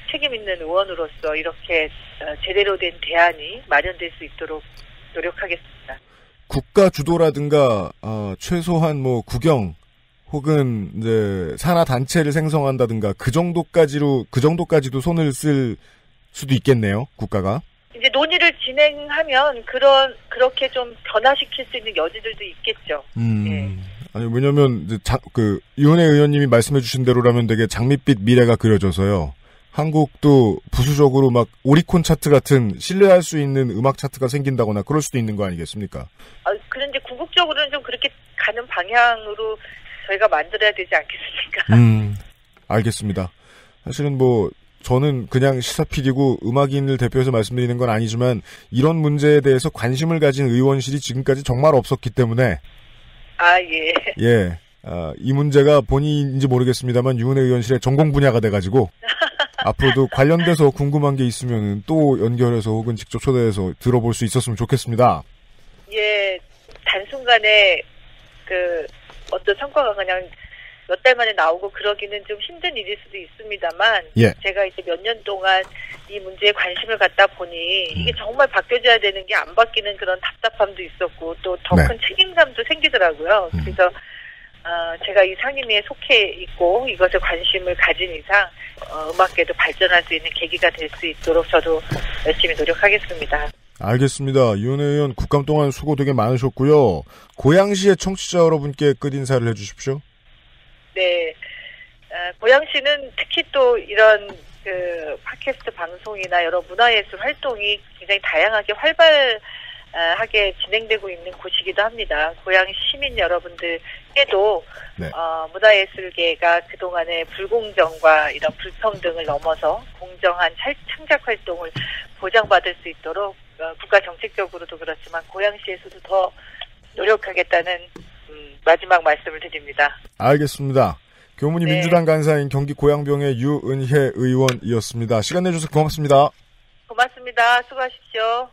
책임 있는 의원으로서 이렇게 제대로 된 대안이 마련될 수 있도록 노력하겠습니다. 국가 주도라든가 어, 최소한 뭐 국영 혹은 이제 산하 단체를 생성한다든가 그 정도까지로 그 정도까지도 손을 쓸 수도 있겠네요. 국가가. 이제 논의를 진행하면 그런 그렇게 좀 변화시킬 수 있는 여지들도 있겠죠. 음. 예. 아니 왜냐면 이제 자, 그 이혼혜 의원님이 말씀해주신 대로라면 되게 장밋빛 미래가 그려져서요. 한국도 부수적으로 막 오리콘 차트 같은 신뢰할 수 있는 음악 차트가 생긴다거나 그럴 수도 있는 거 아니겠습니까? 아, 그런데 궁극적으로는 좀 그렇게 가는 방향으로 저희가 만들어야 되지 않겠습니까? 음, 알겠습니다. 사실은 뭐 저는 그냥 시사필이고 음악인을 대표해서 말씀드리는 건 아니지만 이런 문제에 대해서 관심을 가진 의원실이 지금까지 정말 없었기 때문에 아, 예. 예. 아, 이 문제가 본인인지 모르겠습니다만 유은혜 의원실의 전공 분야가 돼가지고 앞으로도 관련돼서 궁금한 게 있으면 또 연결해서 혹은 직접 초대해서 들어볼 수 있었으면 좋겠습니다. 예, 단순간에 그 어떤 성과가 그냥 몇 달 만에 나오고 그러기는 좀 힘든 일일 수도 있습니다만 예. 제가 이제 몇 년 동안 이 문제에 관심을 갖다 보니 이게 정말 바뀌어져야 되는 게 안 바뀌는 그런 답답함도 있었고 또 더 큰 네. 책임감도 생기더라고요. 음. 그래서 어, 제가 이 상임위에 속해 있고 이것에 관심을 가진 이상 어, 음악계도 발전할 수 있는 계기가 될 수 있도록 저도 열심히 노력하겠습니다. 알겠습니다. 유은혜 의원 국감 동안 수고 되게 많으셨고요. 고양시의 청취자 여러분께 끝 인사를 해주십시오. 네, 어, 고양시는 특히 또 이런 그 팟캐스트 방송이나 여러 문화예술 활동이 굉장히 다양하게 활발하게 진행되고 있는 곳이기도 합니다. 고양시 시민 여러분들께도 네. 어, 문화예술계가 그동안의 불공정과 이런 불평등을 넘어서 공정한 창작 활동을 보장받을 수 있도록 어, 국가 정책적으로도 그렇지만 고양시에서도 더 노력하겠다는 음, 마지막 말씀을 드립니다. 알겠습니다. 교문이 네. 민주당 간사인 경기 고양병의 유은혜 의원이었습니다. 시간 내주셔서 고맙습니다. 고맙습니다. 수고하십시오.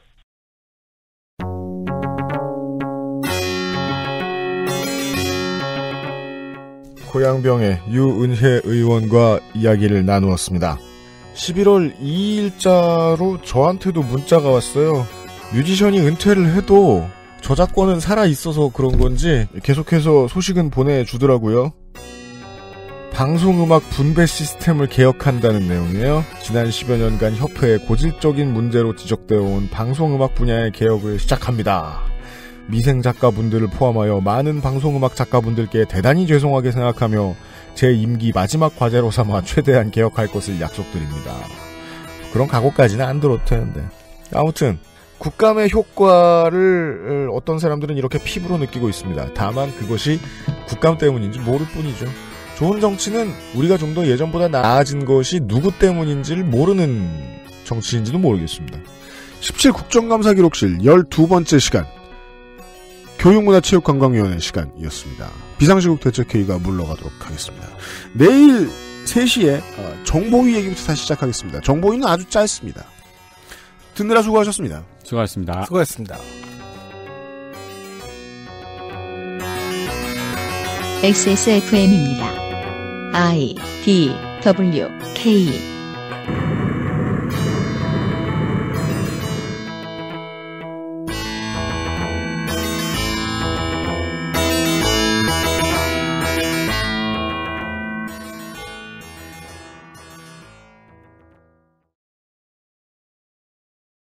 고양병의 유은혜 의원과 이야기를 나누었습니다. 십일월 이일자로 저한테도 문자가 왔어요. 뮤지션이 은퇴를 해도 저작권은 살아있어서 그런 건지 계속해서 소식은 보내주더라고요. 방송음악 분배 시스템을 개혁한다는 내용이에요. 지난 십여 년간 협회의 고질적인 문제로 지적되어 온 방송음악 분야의 개혁을 시작합니다. 미생 작가분들을 포함하여 많은 방송음악 작가분들께 대단히 죄송하게 생각하며 제 임기 마지막 과제로 삼아 최대한 개혁할 것을 약속드립니다. 그런 각오까지는 안 들어도 되는데. 아무튼 국감의 효과를 어떤 사람들은 이렇게 피부로 느끼고 있습니다. 다만 그것이 국감 때문인지 모를 뿐이죠. 좋은 정치는 우리가 좀 더 예전보다 나아진 것이 누구 때문인지를 모르는 정치인지도 모르겠습니다. 십칠 국정감사 기록실 열두 번째 시간 교육문화체육관광위원회 시간이었습니다. 비상시국 대책회의가 물러가도록 하겠습니다. 내일 세 시에 정보위 얘기부터 다시 시작하겠습니다. 정보위는 아주 짧습니다. 듣느라 수고하셨습니다. 수고하셨습니다. 수고하셨습니다. 엑스에스에프엠입니다. I, D, W, K